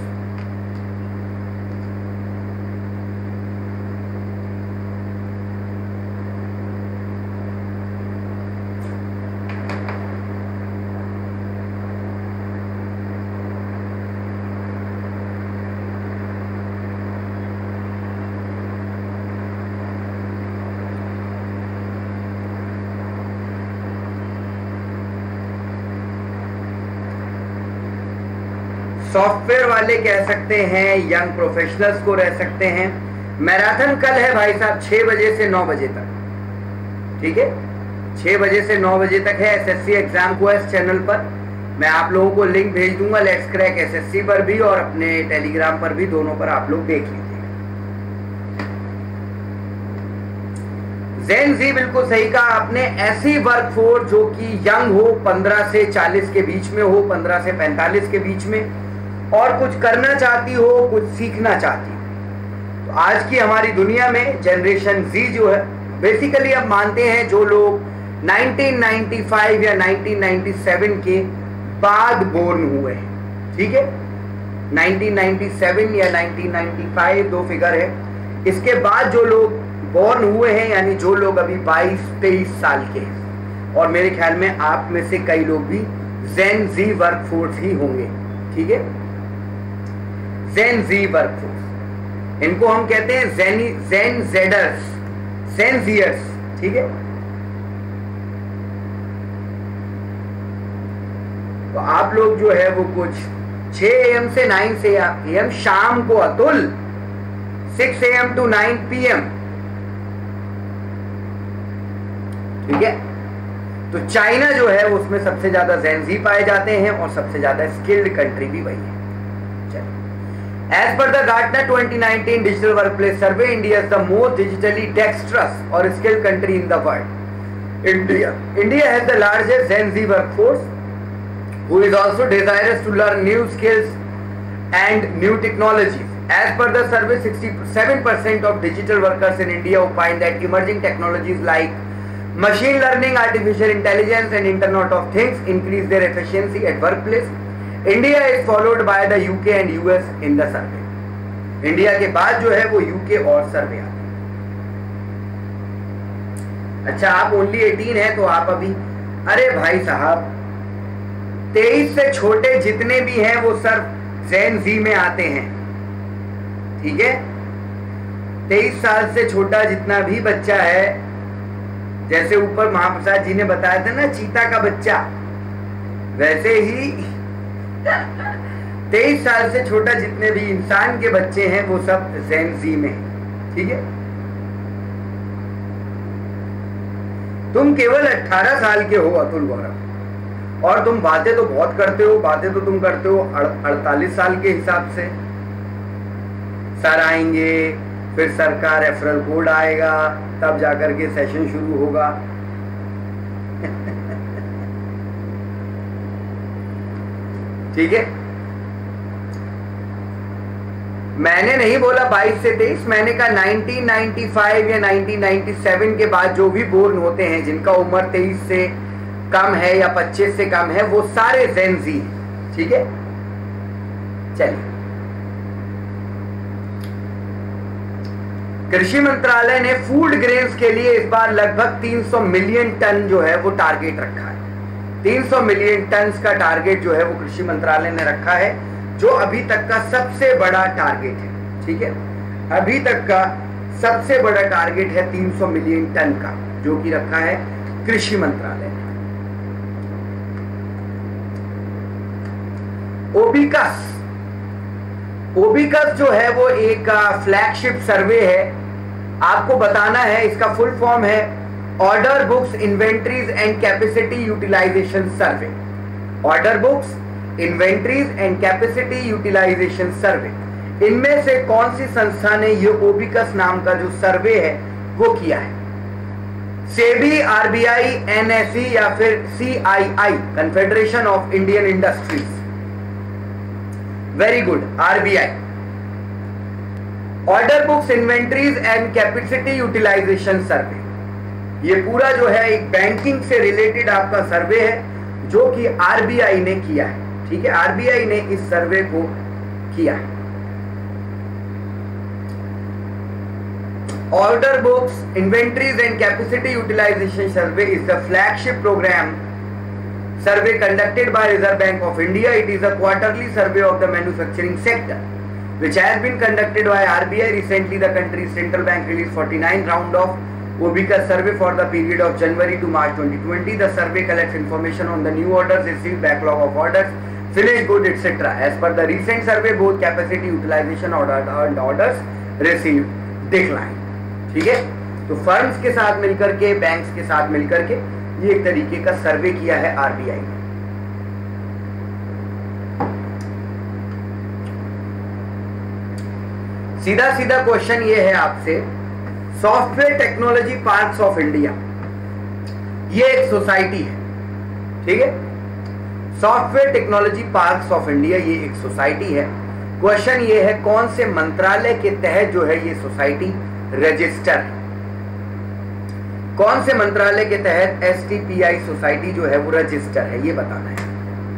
सॉफ्टवेयर वाले कह सकते हैं, यंग प्रोफेशनल्स को रह सकते हैं। मैराथन कल है भाई साहब छह बजे से नौ बजे तक, ठीक है, छह बजे से नौ बजे तक है एसएससी एग्जाम को इस चैनल पर। मैं आप लोगों को लिंक भेज दूंगा लेट्स क्रैक एसएससी पर भी और अपने टेलीग्राम पर भी, दोनों पर आप लोग देख लीजिए। जेन जी, बिल्कुल सही कहा आपने। ऐसी वर्कफोर्स जो कि यंग हो, पंद्रह से चालीस के बीच में हो, पंद्रह से पैंतालीस के बीच में, और कुछ करना चाहती हो, कुछ सीखना चाहती हो। तो आज की हमारी दुनिया में जनरेशन जी जो है, बेसिकली अब मानते हैं जो लोग नाइनटीन नाइंटी फाइव या नाइनटीन नाइंटी सेवन के बाद बोर्न हुए हैं, ठीक है, नाइनटीन नाइंटी सेवन या नाइनटीन नाइंटी फाइव दो फिगर है, इसके बाद जो लोग बोर्न हुए हैं, यानी जो लोग अभी बाईस तेईस साल के हैं, और मेरे ख्याल में आप में से कई लोग भी जेन जी वर्कफोर्स ही होंगे, ठीक है, जेन जी वर्कफोर्स, इनको हम कहते हैं जेनी जेन जेडर्स, जेनजियर्स, ठीक है। तो आप लोग जो है वो कुछ छह ए एम से नाइन से ए एम शाम को, Atul six A M to nine P M, ठीक है। तो चाइना जो है उसमें सबसे ज्यादा जेनजी पाए जाते हैं और सबसे ज्यादा स्किल्ड कंट्री भी वही है। As per the Gartner twenty nineteen digital workplace survey, India is the most digitally dexterous और skilled country in the world. India India has the largest Gen Z workforce who is also desirous to learn new skills and new technologies. As per the survey, sixty-seven percent of digital workers in India opine that emerging technologies like machine learning, artificial intelligence and Internet of Things increase their efficiency at workplace. India is followed by the U K and U S in the survey. India के बाद जो है वो UK और सर्वे आते हैं। अच्छा, आप ओनली अठारह हैं तो आप अभी, अरे भाई साहब, तेईस से छोटे जितने भी हैं वो सिर्फ जेन जी में आते हैं, ठीक है। तेईस साल से छोटा जितना भी बच्चा है, जैसे ऊपर महाप्रसाद जी ने बताया था ना, चीता का बच्चा, वैसे ही तेईस साल से छोटा जितने भी इंसान के बच्चे हैं वो सब जेन जी में, ठीक है। तुम केवल अठारह साल के हो अतुल गौरव, और तुम बातें तो बहुत करते हो, बातें तो तुम करते हो अड़तालीस साल के हिसाब से। सर आएंगे, फिर सर का रेफरल कोड आएगा, तब जाकर के सेशन शुरू होगा। ठीक है, मैंने नहीं बोला बाईस से तेईस, मैंने कहा नाइनटीन नाइंटी फाइव या नाइनटीन नाइंटी सेवन के बाद जो भी बोर्न होते हैं, जिनका उम्र तेईस से कम है या पच्चीस से कम है, वो सारे जेन जी, ठीक है। चलिए, कृषि मंत्रालय ने फूड ग्रेन्स के लिए इस बार लगभग तीन सौ मिलियन टन जो है वो टारगेट रखा है। तीन सौ मिलियन टन का टारगेट जो है वो कृषि मंत्रालय ने रखा है, जो अभी तक का सबसे बड़ा टारगेट है, ठीक है। अभी तक का सबसे बड़ा टारगेट है तीन सौ मिलियन टन का, जो कि रखा है कृषि मंत्रालय ने। ओबिकस ओबिकस जो है वो एक फ्लैगशिप सर्वे है। आपको बताना है, इसका फुल फॉर्म है order books inventories and capacity utilisation survey. Order books, inventories and capacity utilisation survey. इनमें से कौन सी संस्था ने ये ओबिकस नाम का जो सर्वे है वो किया है? सेबी, आरबीआई, एनएसई या फिर CII, confederation of Indian industries. Very good, RBI. Order books, inventories and capacity utilisation survey, ये पूरा जो है एक बैंकिंग से रिलेटेड आपका सर्वे है, जो कि आरबीआई ने किया है, ठीक है। आरबीआई ने इस सर्वे को किया है। Order books, inventories and capacity utilisation survey is the flagship programme survey conducted by Reserve Bank of India. It is a quarterly survey of the manufacturing sector, which has been conducted by R B I. Recently, the country's central bank released forty-nine round of Obicus survey for the period of January to March twenty twenty. The survey collects information on the new orders received, backlog of orders, finished goods, et cetera. As per the recent survey, both capacity utilization order and orders received decline. ठीक है, तो firms के साथ मिलकर के, banks के साथ मिलकर के ये एक तरीके का सर्वे किया है आरबीआई ने। सीधा सीधा क्वेश्चन ये है आपसे, software technology parks of India, ये एक सोसाइटी है, ठीक है। Software technology parks of India ये एक सोसाइटी है। क्वेश्चन ये है कौन से मंत्रालय के तहत जो है ये सोसाइटी रजिस्टर है, कौन से मंत्रालय के तहत S T P I society जो है वो रजिस्टर है, ये बताना है।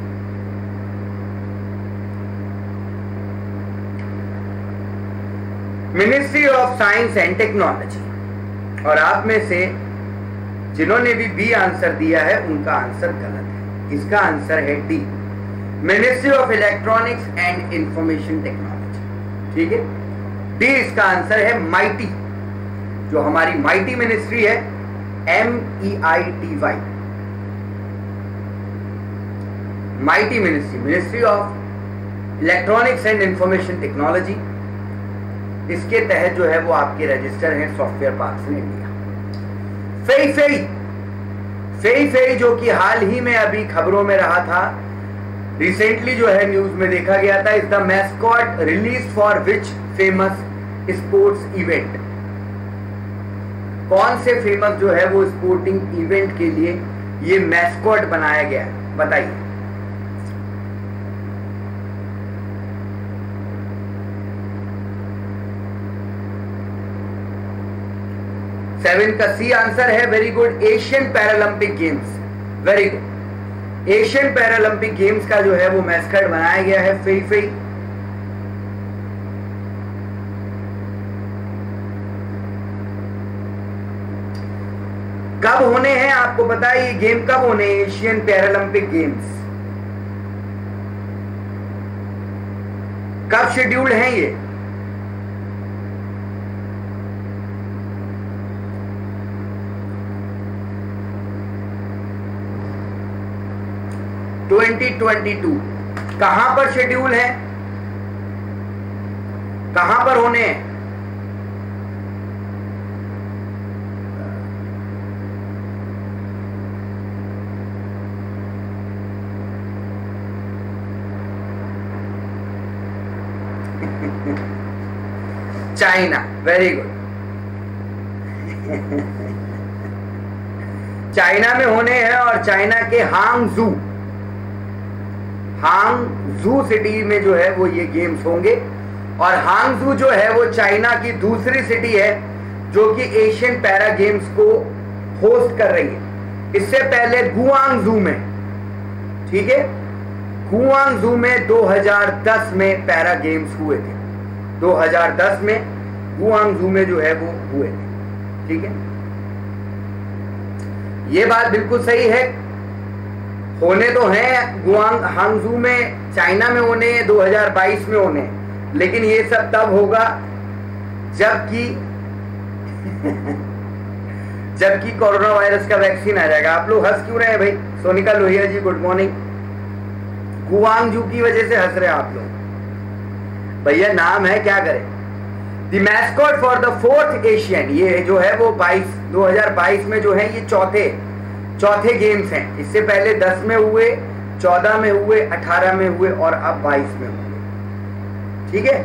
Ministry of science and technology. और आप में से जिन्होंने भी बी आंसर दिया है उनका आंसर गलत है, इसका आंसर है D, ministry of electronics and information technology, ठीक है। डी इसका आंसर है माइटी, जो हमारी माइटी मिनिस्ट्री है, M E I T Y, MeitY ministry, ministry of electronics and information technology, इसके तहत जो है वो आपके रजिस्टर हैं software parks in India. Fei Fei Fei Fei जो कि हाल ही में अभी खबरों में रहा था, रिसेंटली जो है न्यूज में देखा गया था, is the mascot release for which famous sports event. कौन से फेमस जो है वो स्पोर्टिंग इवेंट के लिए ये मैस्कॉट बनाया गया है, बताइए। सेवन का सी आंसर है, very good, Asian Paralympic games, very good. Asian Paralympic games का जो है वो मैस्कट बनाया गया है फेई फेई। कब होने हैं आपको पता है ये गेम कब होने हैं, एशियन पैरालंपिक गेम्स कब शेड्यूल्ड हैं ये? Twenty twenty two. कहां पर शेड्यूल है, कहां पर होने हैं? China, very good. चाइना में होने हैं और चाइना के हांगजू, हांगजू सिटी में जो है वो ये गेम्स होंगे। और हांगजू जो है वो चाइना की दूसरी सिटी है जो कि एशियन पैरा गेम्स को होस्ट कर रही है। इससे पहले गुआंगजू में, ठीक है, गुआंगजू में दो हज़ार दस में पैरा गेम्स हुए थे, दो हज़ार दस में गुआंगजू में जो है वो हुए थे, ठीक है। ये बात बिल्कुल सही है, होने तो हैं गुआंग हांगजू में, चाइना में होने हैं, दो हज़ार बाईस में होने हैं, लेकिन ये सब तब होगा जबकि जबकि कोरोना वायरस का वैक्सीन आ जाएगा। आप लोग हंस क्यों रहे हैं भाई? Sonika Lohiya ji good morning. Guangzhou की वजह से हंस रहे हैं आप लोग, भैया नाम है, क्या करें। The mascot for the fourth Asian, ये जो है वो बाईस दो हज़ार बाईस में जो है ये चौथे चौथे गेम्स हैं। इससे पहले दस में हुए, चौदह में हुए, अठारह में हुए और अब बाईस में हुए, ठीक है।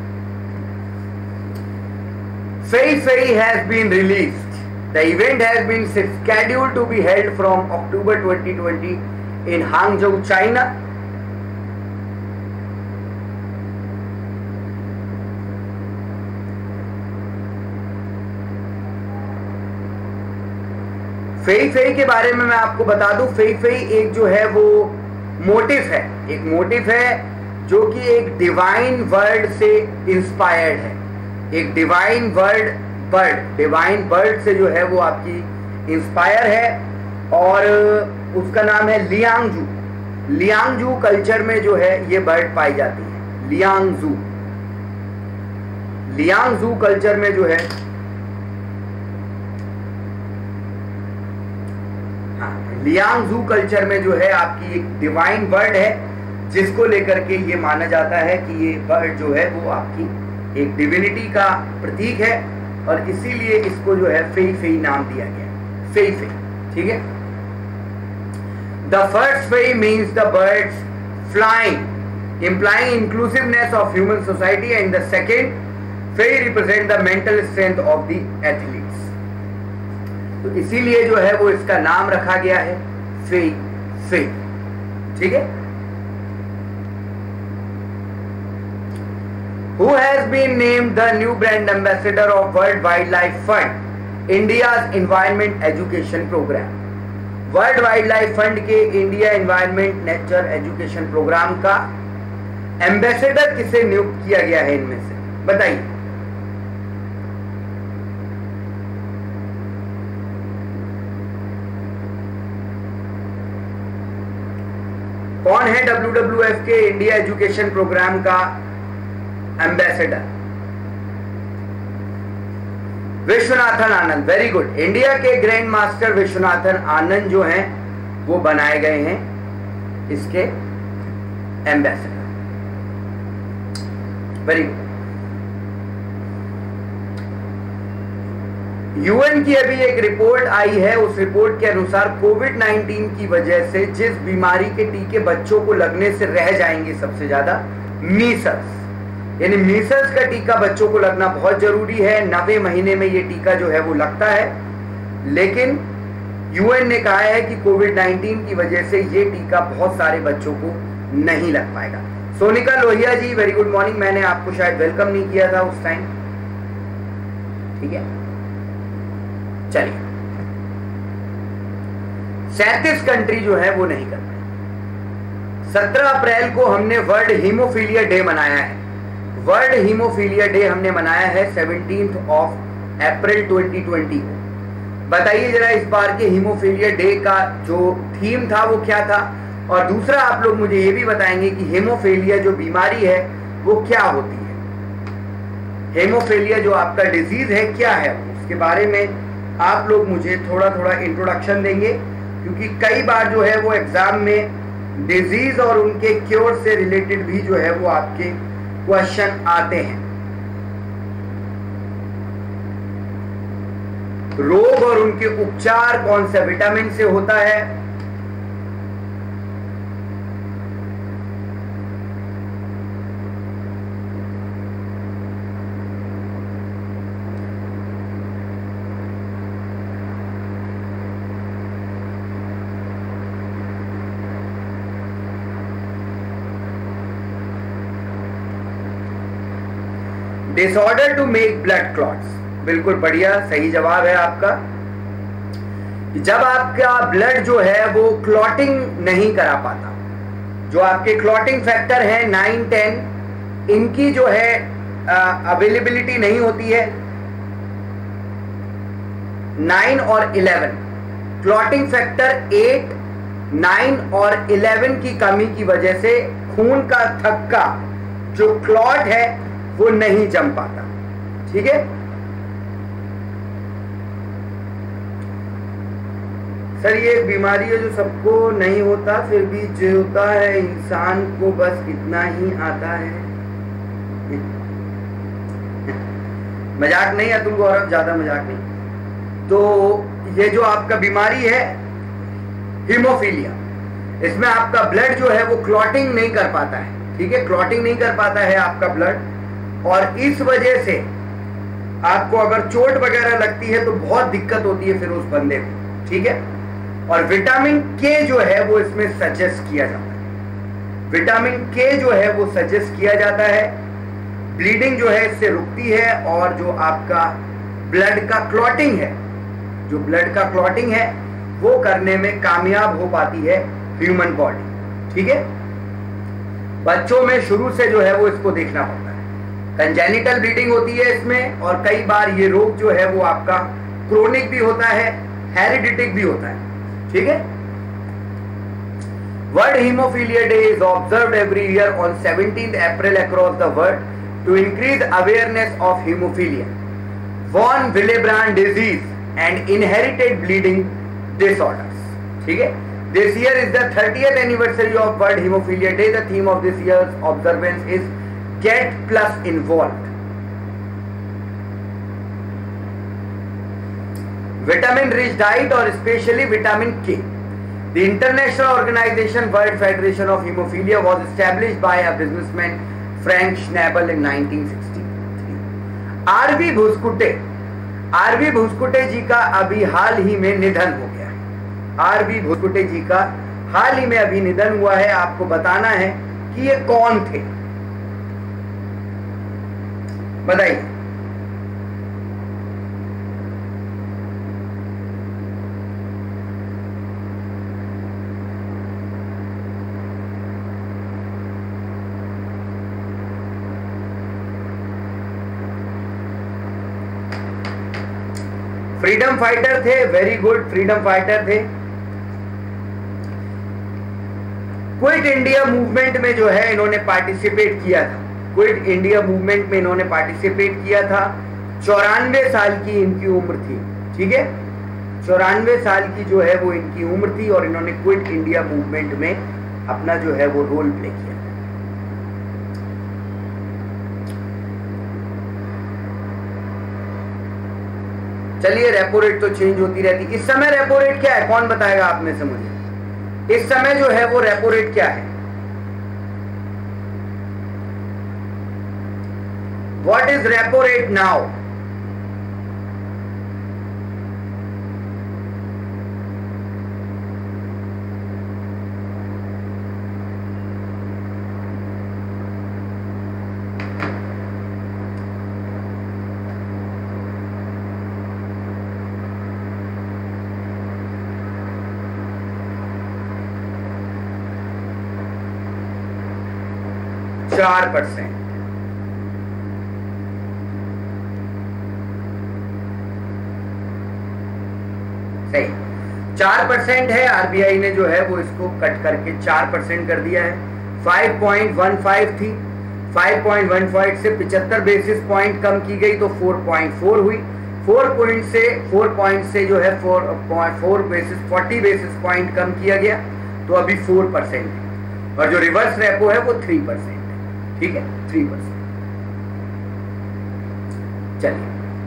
Fei Fei has been released, the event has been scheduled to be held from October twenty twenty in Hangzhou, China. Fei Fei के बारे में मैं आपको बता दूं, फेई फेई एक जो है वो मोटिव है, एक मोटिव है जो कि एक डिवाइन वर्ड से इंस्पायर्ड है, एक divine word bird divine bird से जो है वो आपकी इंस्पायर है और उसका नाम है लियांगजू। लियांगजू कल्चर में जो है ये बर्ड पाई जाती है, लियांगजू लियांगजू कल्चर में जो है लियांगजू कल्चर में जो है आपकी एक डिवाइन बर्ड है जिसको लेकर के ये माना जाता है कि ये बर्ड जो है वो आपकी एक डिविनिटी का प्रतीक है और इसीलिए इसको जो है फेई फेई नाम दिया गया, फेई फेई, ठीक है। The first Fei means the birds flying, implying inclusiveness of human society, and the second Fei represent the mental strength of the athletes. तो इसीलिए जो है वो इसका नाम रखा गया है फेई फेई। ठीक है। Who has been named the new brand ambassador of World Wildlife Fund, India's Environment Education Program? World wildlife fund के India environment nature education programme का एम्बेसडर किसे नियुक्त किया गया है इनमें से, बताइए। कौन है डब्ल्यू डब्ल्यू एफ के इंडिया एजुकेशन प्रोग्राम का ambassador? Viswanathan Anand. Very good. India के ग्रैंड मास्टर विश्वनाथन आनंद जो हैं वो बनाए गए हैं इसके एम्बेसडर। Very good. यूएन की अभी एक रिपोर्ट आई है, उस रिपोर्ट के अनुसार कोविड नाइन्टीन की वजह से जिस बीमारी के टीके बच्चों को लगने से रह जाएंगे सबसे ज्यादा, मीसल्स, यानी मीसल्स का टीका बच्चों को लगना बहुत जरूरी है। नवे महीने में ये टीका जो है वो लगता है, लेकिन यूएन ने कहा है कि कोविड नाइन्टीन की वजह से ये टीका बहुत सारे बच्चों को नहीं लग पाएगा। Sonika Lohiya ji, very good morning. मैंने आपको शायद वेलकम नहीं किया था उस टाइम, ठीक है। चलिए, सैंतीस कंट्री जो है वो नहीं कर पाई। सत्रह अप्रैल को हमने वर्ल्ड हीमोफीलिया डे मनाया है। वर्ल्ड हीमोफीलिया डे हमने मनाया है seventeenth of April twenty twenty को। बताइए जरा इस बार के हीमोफीलिया डे का जो थीम था वो क्या था, और दूसरा आप लोग मुझे ये भी बताएंगे कि हीमोफीलिया जो बीमारी है वो क्या होती है। हीमोफीलिया जो आपका डिजीज है क्या है, उसके बारे में आप लोग मुझे थोड़ा थोड़ा इंट्रोडक्शन देंगे, क्योंकि कई बार जो है वो एग्जाम में डिजीज और उनके क्योर से रिलेटेड भी जो है वो आपके क्वेश्चन आते हैं। रोग और उनके उपचार कौन से विटामिन से होता है, disorder to make blood clots. बिल्कुल बढ़िया, सही जवाब है आपका। जब आपका ब्लड जो है वो क्लॉटिंग नहीं करा पाता, जो आपके क्लॉटिंग फैक्टर है नाइन टेन, इनकी जो है अवेलेबिलिटी नहीं होती है। नाइन और eleven, clotting factor eight, nine और इलेवन की कमी की वजह से खून का थक्का जो क्लॉट है वो नहीं जम पाता। ठीक है सर, ये एक बीमारी है जो सबको नहीं होता, फिर भी जो होता है इंसान को बस इतना ही आता है। मजाक नहीं अतुल गौरव, ज्यादा मजाक नहीं। तो ये जो आपका बीमारी है हीमोफीलिया, इसमें आपका ब्लड जो है वो क्लॉटिंग नहीं कर पाता है। ठीक है, क्लॉटिंग नहीं कर पाता है आपका ब्लड, और इस वजह से आपको अगर चोट वगैरह लगती है तो बहुत दिक्कत होती है फिर उस बंदे को। ठीक है, और विटामिन के जो है वो इसमें सजेस्ट किया जाता है। विटामिन के जो है वो सजेस्ट किया जाता है, ब्लीडिंग जो है इससे रुकती है, और जो आपका ब्लड का क्लॉटिंग है, जो ब्लड का क्लॉटिंग है वो करने में कामयाब हो पाती है ह्यूमन बॉडी। ठीक है, बच्चों में शुरू से जो है वो इसको देखना पड़ता है। कंजेनिटल ब्लीडिंग होती है इसमें, और कई बार ये रोग जो है वो आपका क्रोनिक भी होता है, हेरिडिटिक भी होता है। ठीक है, world haemophilia day is observed every year on seventeenth April across the world to increase awareness of haemophilia, von Willebrand disease and inherited bleeding disorders. ठीक है, this year is the thirtieth anniversary of World Hemophilia Day. The theme of this year's observance is Get Plus Involved. Vitamin rich diet और especially vitamin K. The international organization World Federation of Hemophilia was established by a businessman Frank Schnabel in nineteen sixty-three. R B Bhuskute, R B Bhuskute ji का अभी हाल ही में निधन हो गया है। RB Bhuskute ji का हाल ही में अभी निधन हुआ है। आपको बताना है कि ये कौन थे, बताइए। फ्रीडम फाइटर थे, वेरी गुड, फ्रीडम फाइटर थे। क्विट इंडिया मूवमेंट में जो है इन्होंने पार्टिसिपेट किया था, क्विट इंडिया मूवमेंट में इन्होंने पार्टिसिपेट किया था। चौरानवे साल की इनकी उम्र थी, ठीक है, चौरानवे साल की जो है वो इनकी उम्र थी और इन्होंने क्विट इंडिया मूवमेंट में अपना जो है वो रोल प्ले किया। चलिए, रेपो रेट तो चेंज होती रहती। इस समय रेपो रेट क्या है, कौन बताएगा आप में से मुझे? इस समय जो है वो रेपो रेट क्या है? What is repo rate now? चार परसेंट। सही, चार परसेंट है। आरबीआई ने जो है वो इसको कट करके चार परसेंट कर दिया है। फाइव पॉइंट वन फाइव थी, फाइव पॉइंट वन फाइव से पिचहत्तर बेसिस पॉइंट कम की गई तो फोर पॉइंट फोर हुई। फोर पॉइंट से फोर पॉइंट से जो है four four basis forty basis point कम किया गया तो अभी फोर परसेंट है। और जो रिवर्स रेपो है वो थ्री परसेंट, ठीक है, थ्री परसेंट। चलिए,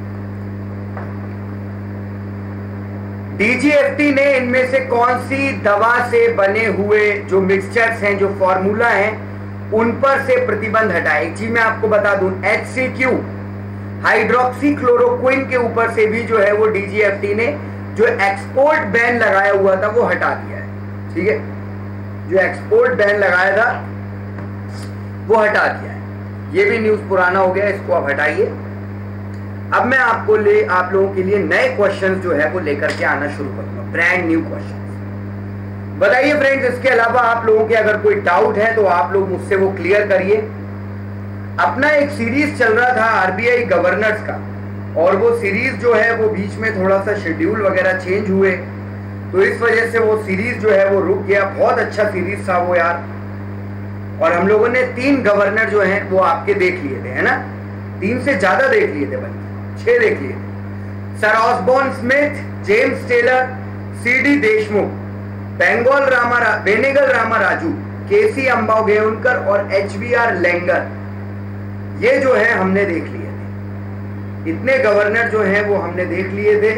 डीजीएफटी ने इनमें से कौन सी दवा से बने हुए जो मिक्सचर्स हैं, जो फॉर्मूला हैं, उन पर से प्रतिबंध हटाए? जी मैं आपको बता दूं, एचसीक्यू हाइड्रोक्सी क्लोरोक्विन के ऊपर से भी जो है वो डीजीएफटी ने जो एक्सपोर्ट बैन लगाया हुआ था वो हटा दिया है, ठीक है, जो एक्सपोर्ट बैन लगाया था वो हटा दिया है। ये भी न्यूज पुराना हो गया, इसको आप हटाइए। अब मैं आपको ले आप लोगों के लिए नए क्वेश्चंस जो है वो लेकर के आना शुरू करूंगा, ब्रांड न्यू क्वेश्चंस। बताइए फ्रेंड्स, इसके अलावा आप लोगों के अगर कोई डाउट है तो आप लोग मुझसे वो क्लियर करिए। अपना एक सीरीज चल रहा था आरबीआई गवर्नर्स का, और वो सीरीज जो है वो बीच में थोड़ा सा शेड्यूल वगैरह चेंज हुए तो इस वजह से वो सीरीज जो है वो रुक गया। बहुत अच्छा सीरीज था वो यार, और हम लोगों ने तीन गवर्नर जो हैं वो आपके देख लिए थे, है ना, तीन से ज्यादा देख लिए थे, बल्कि छह देख लिए थे। Sir Osborne Smith, James Taylor, C D Deshmukh, Benegal Rama Benegal Rama Raju, K C Ambegaonkar और एच बी आर लेंगर, ये जो है हमने देख लिए थे। इतने गवर्नर जो हैं वो हमने देख लिए थे।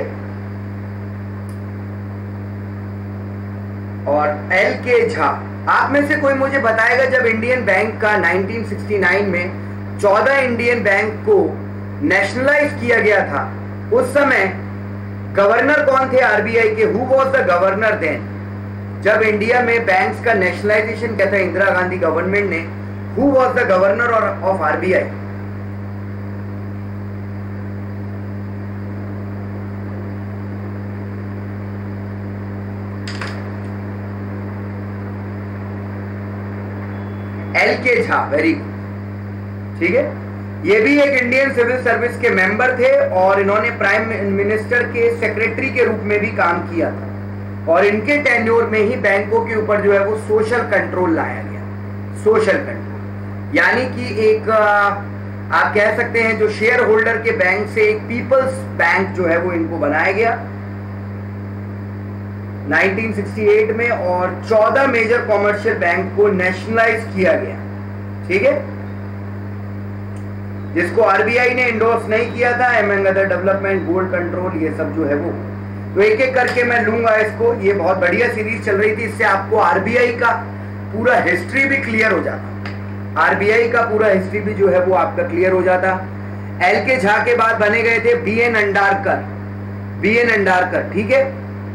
और एल के झा, आप में से कोई मुझे बताएगा जब इंडियन बैंक का नाइनटीन सिक्सटी नाइन में चौदह इंडियन बैंक को नेशनलाइज किया गया था, उस समय गवर्नर कौन थे आरबीआई के? Who was the governor then? जब इंडिया में बैंक्स का नेशनलाइजेशन किया था इंदिरा गांधी गवर्नमेंट ने, who was the governor of RBI? L K Jha, very good, ठीक है। ये भी एक इंडियन सिविल सर्विस के मेंबर थे और इन्होंने प्राइम मिनिस्टर के सेक्रेटरी के रूप में भी काम किया था, और इनके टेन्योर में ही बैंकों के ऊपर जो है वो सोशल कंट्रोल लाया गया। सोशल कंट्रोल यानी कि एक आप कह सकते हैं जो शेयर होल्डर के बैंक से एक पीपल्स बैंक जो है वो इनको बनाया गया नाइनटीन सिक्सटी एट में, और चौदह मेजर कॉमर्शियल बैंक को नेशनलाइज किया गया, ठीक है, जिसको आरबीआई ने इंडोर्स नहीं किया था। Among other development, gold control, ये सब जो है वो, तो एक एक करके मैं लूंगा इसको। ये बहुत बढ़िया सीरीज चल रही थी, इससे आपको आरबीआई का पूरा हिस्ट्री भी क्लियर हो जाता, आरबीआई का पूरा हिस्ट्री भी जो है वो आपका क्लियर हो जाता। एल के झा के बाद बने गए थे B N Adarkar, B N Adarkar, ठीक है।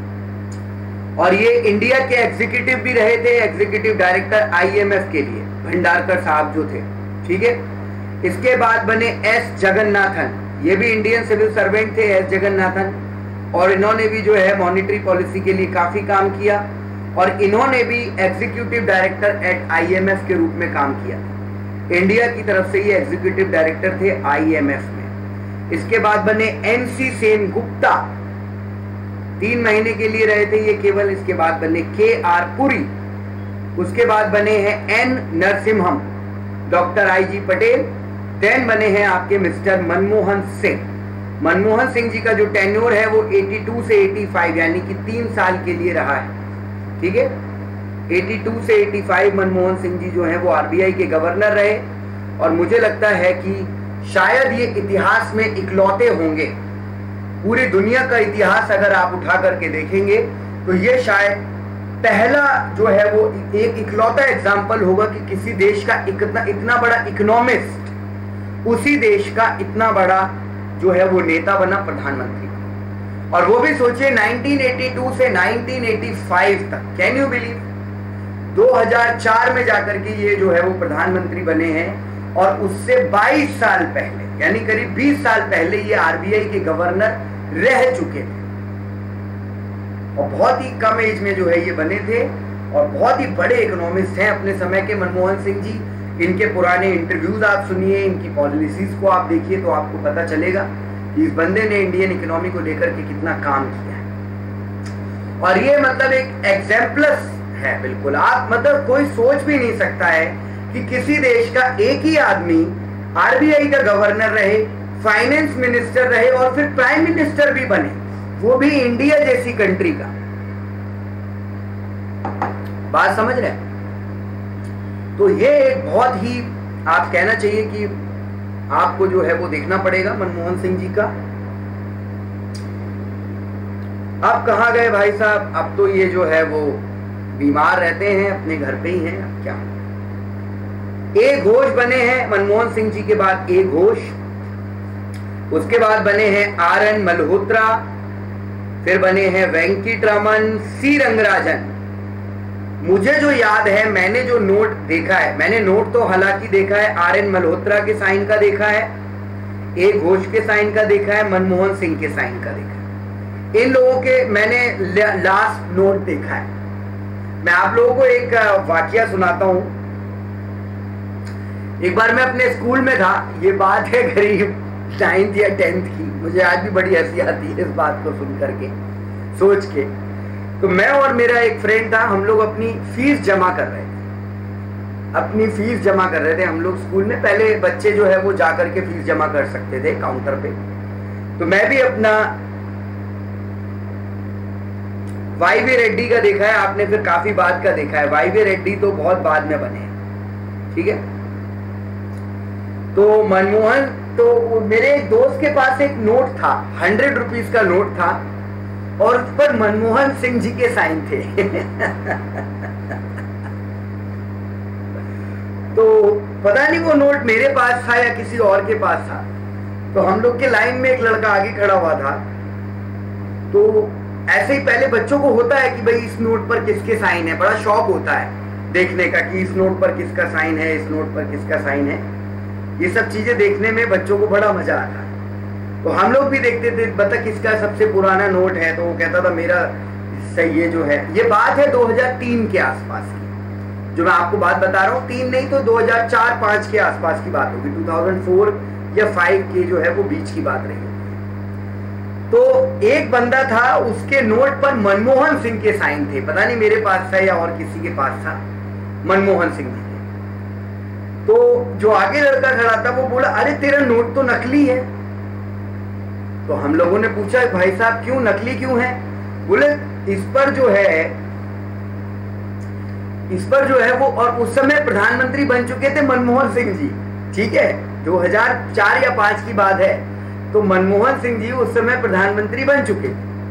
और ये इंडिया के एग्जीक्यूटिव भी रहे थे, एग्जीक्यूटिव डायरेक्टर आईएमएफ के लिए, भंडारकर साहब जो थे, ठीक है। इसके बाद बने एस जगन्नाथन, ये भी इंडियन सिविल सर्वेंट थे एस जगन्नाथन, और इन्होंने भी जो है मॉनेटरी पॉलिसी के लिए काफी काम किया, और इन्होंने भी एग्जीक्यूटिव डायरेक्टर एट आईएमएफ के रूप में काम किया था। इंडिया की तरफ से ये एग्जीक्यूटिव डायरेक्टर थे आईएमएफ में। इसके बाद बने एनसी सेन गुप्ता, तीन महीने के लिए रहे थे ये केवल। इसके बाद बने के आर पुरी, उसके बाद बने हैं N Narasimham, doctor I G Patel, then बने हैं आपके मिस्टर मनमोहन सिंह। मनमोहन सिंह जी का जो टेन्योर है वो बयासी से पचासी यानी कि तीन साल के लिए रहा है, ठीक है। बयासी से पचासी मनमोहन सिंह जी जो है वो आरबीआई के गवर्नर रहे, और मुझे लगता है कि शायद ये इतिहास में इकलौते होंगे। पूरी दुनिया का इतिहास अगर आप उठा करके देखेंगे तो ये शायद पहला जो है वो एक इकलौता एग्जाम्पल होगा कि किसी देश का इतना इतना बड़ा इकोनॉमिस्ट उसी देश का इतना बड़ा जो है वो नेता बना, प्रधानमंत्री। और वो भी सोचिए नाइनटीन एटी टू से नाइनटीन एटी फाइव तक, कैन यू बिलीव, दो हज़ार चार में जाकर के ये जो है वो प्रधानमंत्री बने हैं, और उससे बाईस साल पहले यानी करीब बीस साल पहले ये आरबीआई के गवर्नर रह चुके थे, और बहुत ही कम एज में जो है ये बने थे, और बहुत ही बड़े इकोनॉमिस्ट हैं अपने समय के मनमोहन सिंह जी। इनके पुराने इंटरव्यूज आप सुनिए, इनकी पॉलिसीज को आप देखिए, तो आपको पता चलेगा कि इस बंदे ने इंडियन इकोनॉमी को लेकर के कितना काम किया है। और ये मतलब एक एग्जाम्पलस है बिल्कुल। आप मतलब कोई सोच भी नहीं सकता है कि किसी देश का एक ही आदमी आरबीआई का गवर्नर रहे, फाइनेंस मिनिस्टर रहे, और फिर प्राइम मिनिस्टर भी बने, वो भी इंडिया जैसी कंट्री का। बात समझ रहे हैं? तो ये एक बहुत ही आप कहना चाहिए कि आपको जो है वो देखना पड़ेगा मनमोहन सिंह जी का। अब कहां गए भाई साहब? अब तो ये जो है वो बीमार रहते हैं, अपने घर पे ही हैं। अब क्या, ए घोष बने हैं मनमोहन सिंह जी के बाद, ए घोष। उसके बाद बने हैं आर एन मल्होत्रा, फिर बने हैं वेंकटरमन, सी रंगराजन। मुझे जो याद है, मैंने जो नोट देखा है, मैंने नोट तो हालांकि देखा है, आर एन मल्होत्रा के साइन का देखा है, ए घोष के साइन का देखा है, मनमोहन सिंह के साइन का देखा है। इन लोगों के मैंने लास्ट नोट देखा है। मैं आप लोगों को एक वाकया सुनाता हूं। एक बार मैं अपने स्कूल में था, ये बात है करीब नाइन्थ या टेंथ की। मुझे आज भी बड़ी हंसी आती है इस बात को सुन करके, सोच के। तो मैं और मेरा एक फ्रेंड था, हम लोग अपनी फीस जमा कर रहे थे, अपनी फीस जमा कर रहे थे हम लोग स्कूल में। पहले बच्चे जो है वो जा करके फीस जमा कर सकते थे काउंटर पे। तो मैं भी अपना वाई वी रेड्डी का देखा है आपने, फिर काफी बाद का देखा है। वाई वी रेड्डी तो बहुत बाद में बने, ठीक है। तो मनमोहन, तो मेरे एक दोस्त के पास एक नोट था, हंड्रेड रुपीज का नोट था, और उस पर मनमोहन सिंह जी के साइन थे। तो पता नहीं वो नोट मेरे पास था या किसी और के पास था। तो हम लोग के लाइन में एक लड़का आगे खड़ा हुआ था। तो ऐसे ही पहले बच्चों को होता है कि भाई इस नोट पर किसके साइन है, बड़ा शौक होता है देखने का कि इस नोट पर किसका साइन है, इस नोट पर किसका साइन है। ये सब चीजें देखने में बच्चों को बड़ा मजा आता है। तो हम लोग भी देखते थे, बता किसका सबसे पुराना नोट है, तो वो कहता था मेरा सही ये जो है। ये बात है दो हज़ार तीन के आसपास की, जो मैं आपको बात बता रहा हूँ। तीन नहीं तो दो हज़ार चार पाँच के आसपास की बात होगी, दो हज़ार चार या पाँच के जो है वो बीच की बात रही। तो एक बंदा था, उसके नोट पर मनमोहन सिंह के साइन थे। पता नहीं मेरे पास था या और किसी के पास था, मनमोहन सिंह जी। तो जो आगे लड़का खड़ा था वो बोला, अरे तेरा नोट तो नकली है। तो हम लोगों ने पूछा, भाई साहब क्यों नकली क्यों है? बोले इस पर जो है इस पर जो है वो, और उस समय प्रधानमंत्री बन चुके थे मनमोहन सिंह जी, ठीक है, दो हज़ार चार या पाँच की बात है। तो मनमोहन सिंह जी उस समय प्रधानमंत्री बन चुके।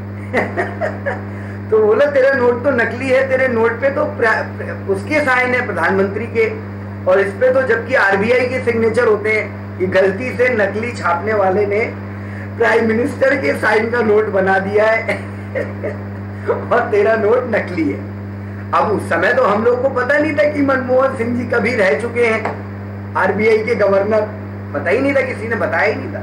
तो बोला तेरा नोट तो नकली है, तेरे नोट पे तो उसके साइन है प्रधानमंत्री के, और इस पे तो जबकि आरबीआई के सिग्नेचर होते हैं। कि गलती से नकली छापने वाले ने प्राइम मिनिस्टर के साइन का नोट बना दिया है और तेरा नोट नकली है। अब उस समय तो हम लोग को पता नहीं था कि मनमोहन सिंह जी कभी रह चुके हैं आरबीआई के गवर्नर, पता ही नहीं था, किसी ने बताया ही नहीं था।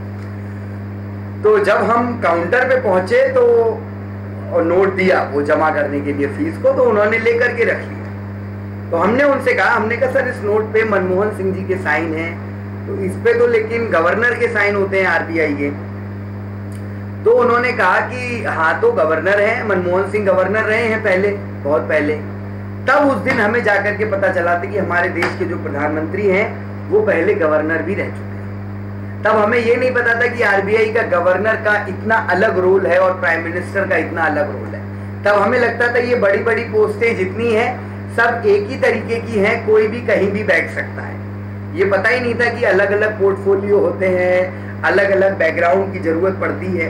तो जब हम काउंटर पे पहुंचे तो और नोट दिया वो जमा करने के लिए फीस को, तो उन्होंने लेकर के रख लिया। तो हमने उनसे कहा, हमने कहा सर इस नोट पे मनमोहन सिंह जी के साइन हैं, तो इस पे तो लेकिन गवर्नर के साइन होते हैं आरबीआई के। तो उन्होंने कहा कि हाँ तो गवर्नर हैं, मनमोहन सिंह गवर्नर रहे हैं पहले, बहुत पहले। तब उस दिन हमें जाकर के पता चला था कि हमारे देश के जो प्रधानमंत्री हैं वो पहले गवर्नर भी रह चुके हैं। तब हमें ये नहीं पता था कि आरबीआई का गवर्नर का इतना अलग रोल है और प्राइम मिनिस्टर का इतना अलग रोल है। तब हमें लगता था ये बड़ी बड़ी पोस्टें जितनी हैं सब एक ही तरीके की हैं, कोई भी कहीं भी बैठ सकता है। ये पता ही नहीं था कि अलग अलग पोर्टफोलियो होते हैं, अलग अलग बैकग्राउंड की जरूरत पड़ती है।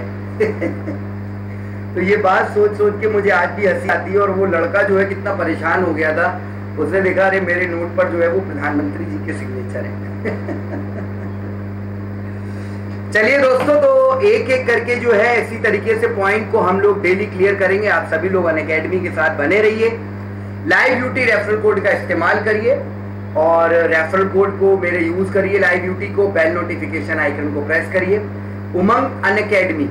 तो ये बात सोच सोच के मुझे आज भी हंसी आती है। और वो लड़का जो है कितना परेशान हो गया था, उसने देखा अरे मेरे नोट पर जो है वो प्रधानमंत्री जी के सिग्नेचर है। चलिए दोस्तों, तो एक एक करके जो है इसी तरीके से पॉइंट को हम लोग डेली क्लियर करेंगे। आप सभी लोग अनअकैडमी के साथ बने रहिए, लाइव यूटी रेफरल कोड का इस्तेमाल करिए और रेफरल कोड को मेरे यूज करिए, लाइव यूटी को, बेल नोटिफिकेशन आइकन को प्रेस करिए। उमंग अनअकैडमी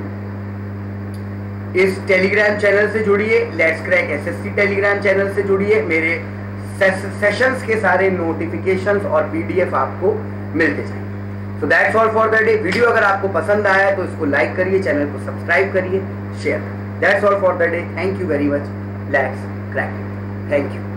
इस टेलीग्राम चैनल से जुड़िए, let's crack SSC telegram channel से जुड़िए। मेरे सेशंस के सारे नोटिफिकेशंस और पीडीएफ आपको मिलते जाएंगे। So that's all for the day. Video अगर आपको पसंद आया तो इसको लाइक करिए, चैनल को सब्सक्राइब करिए, शेयर करिए। That's all for the day. Thank you very much. Let's crack. Thank you.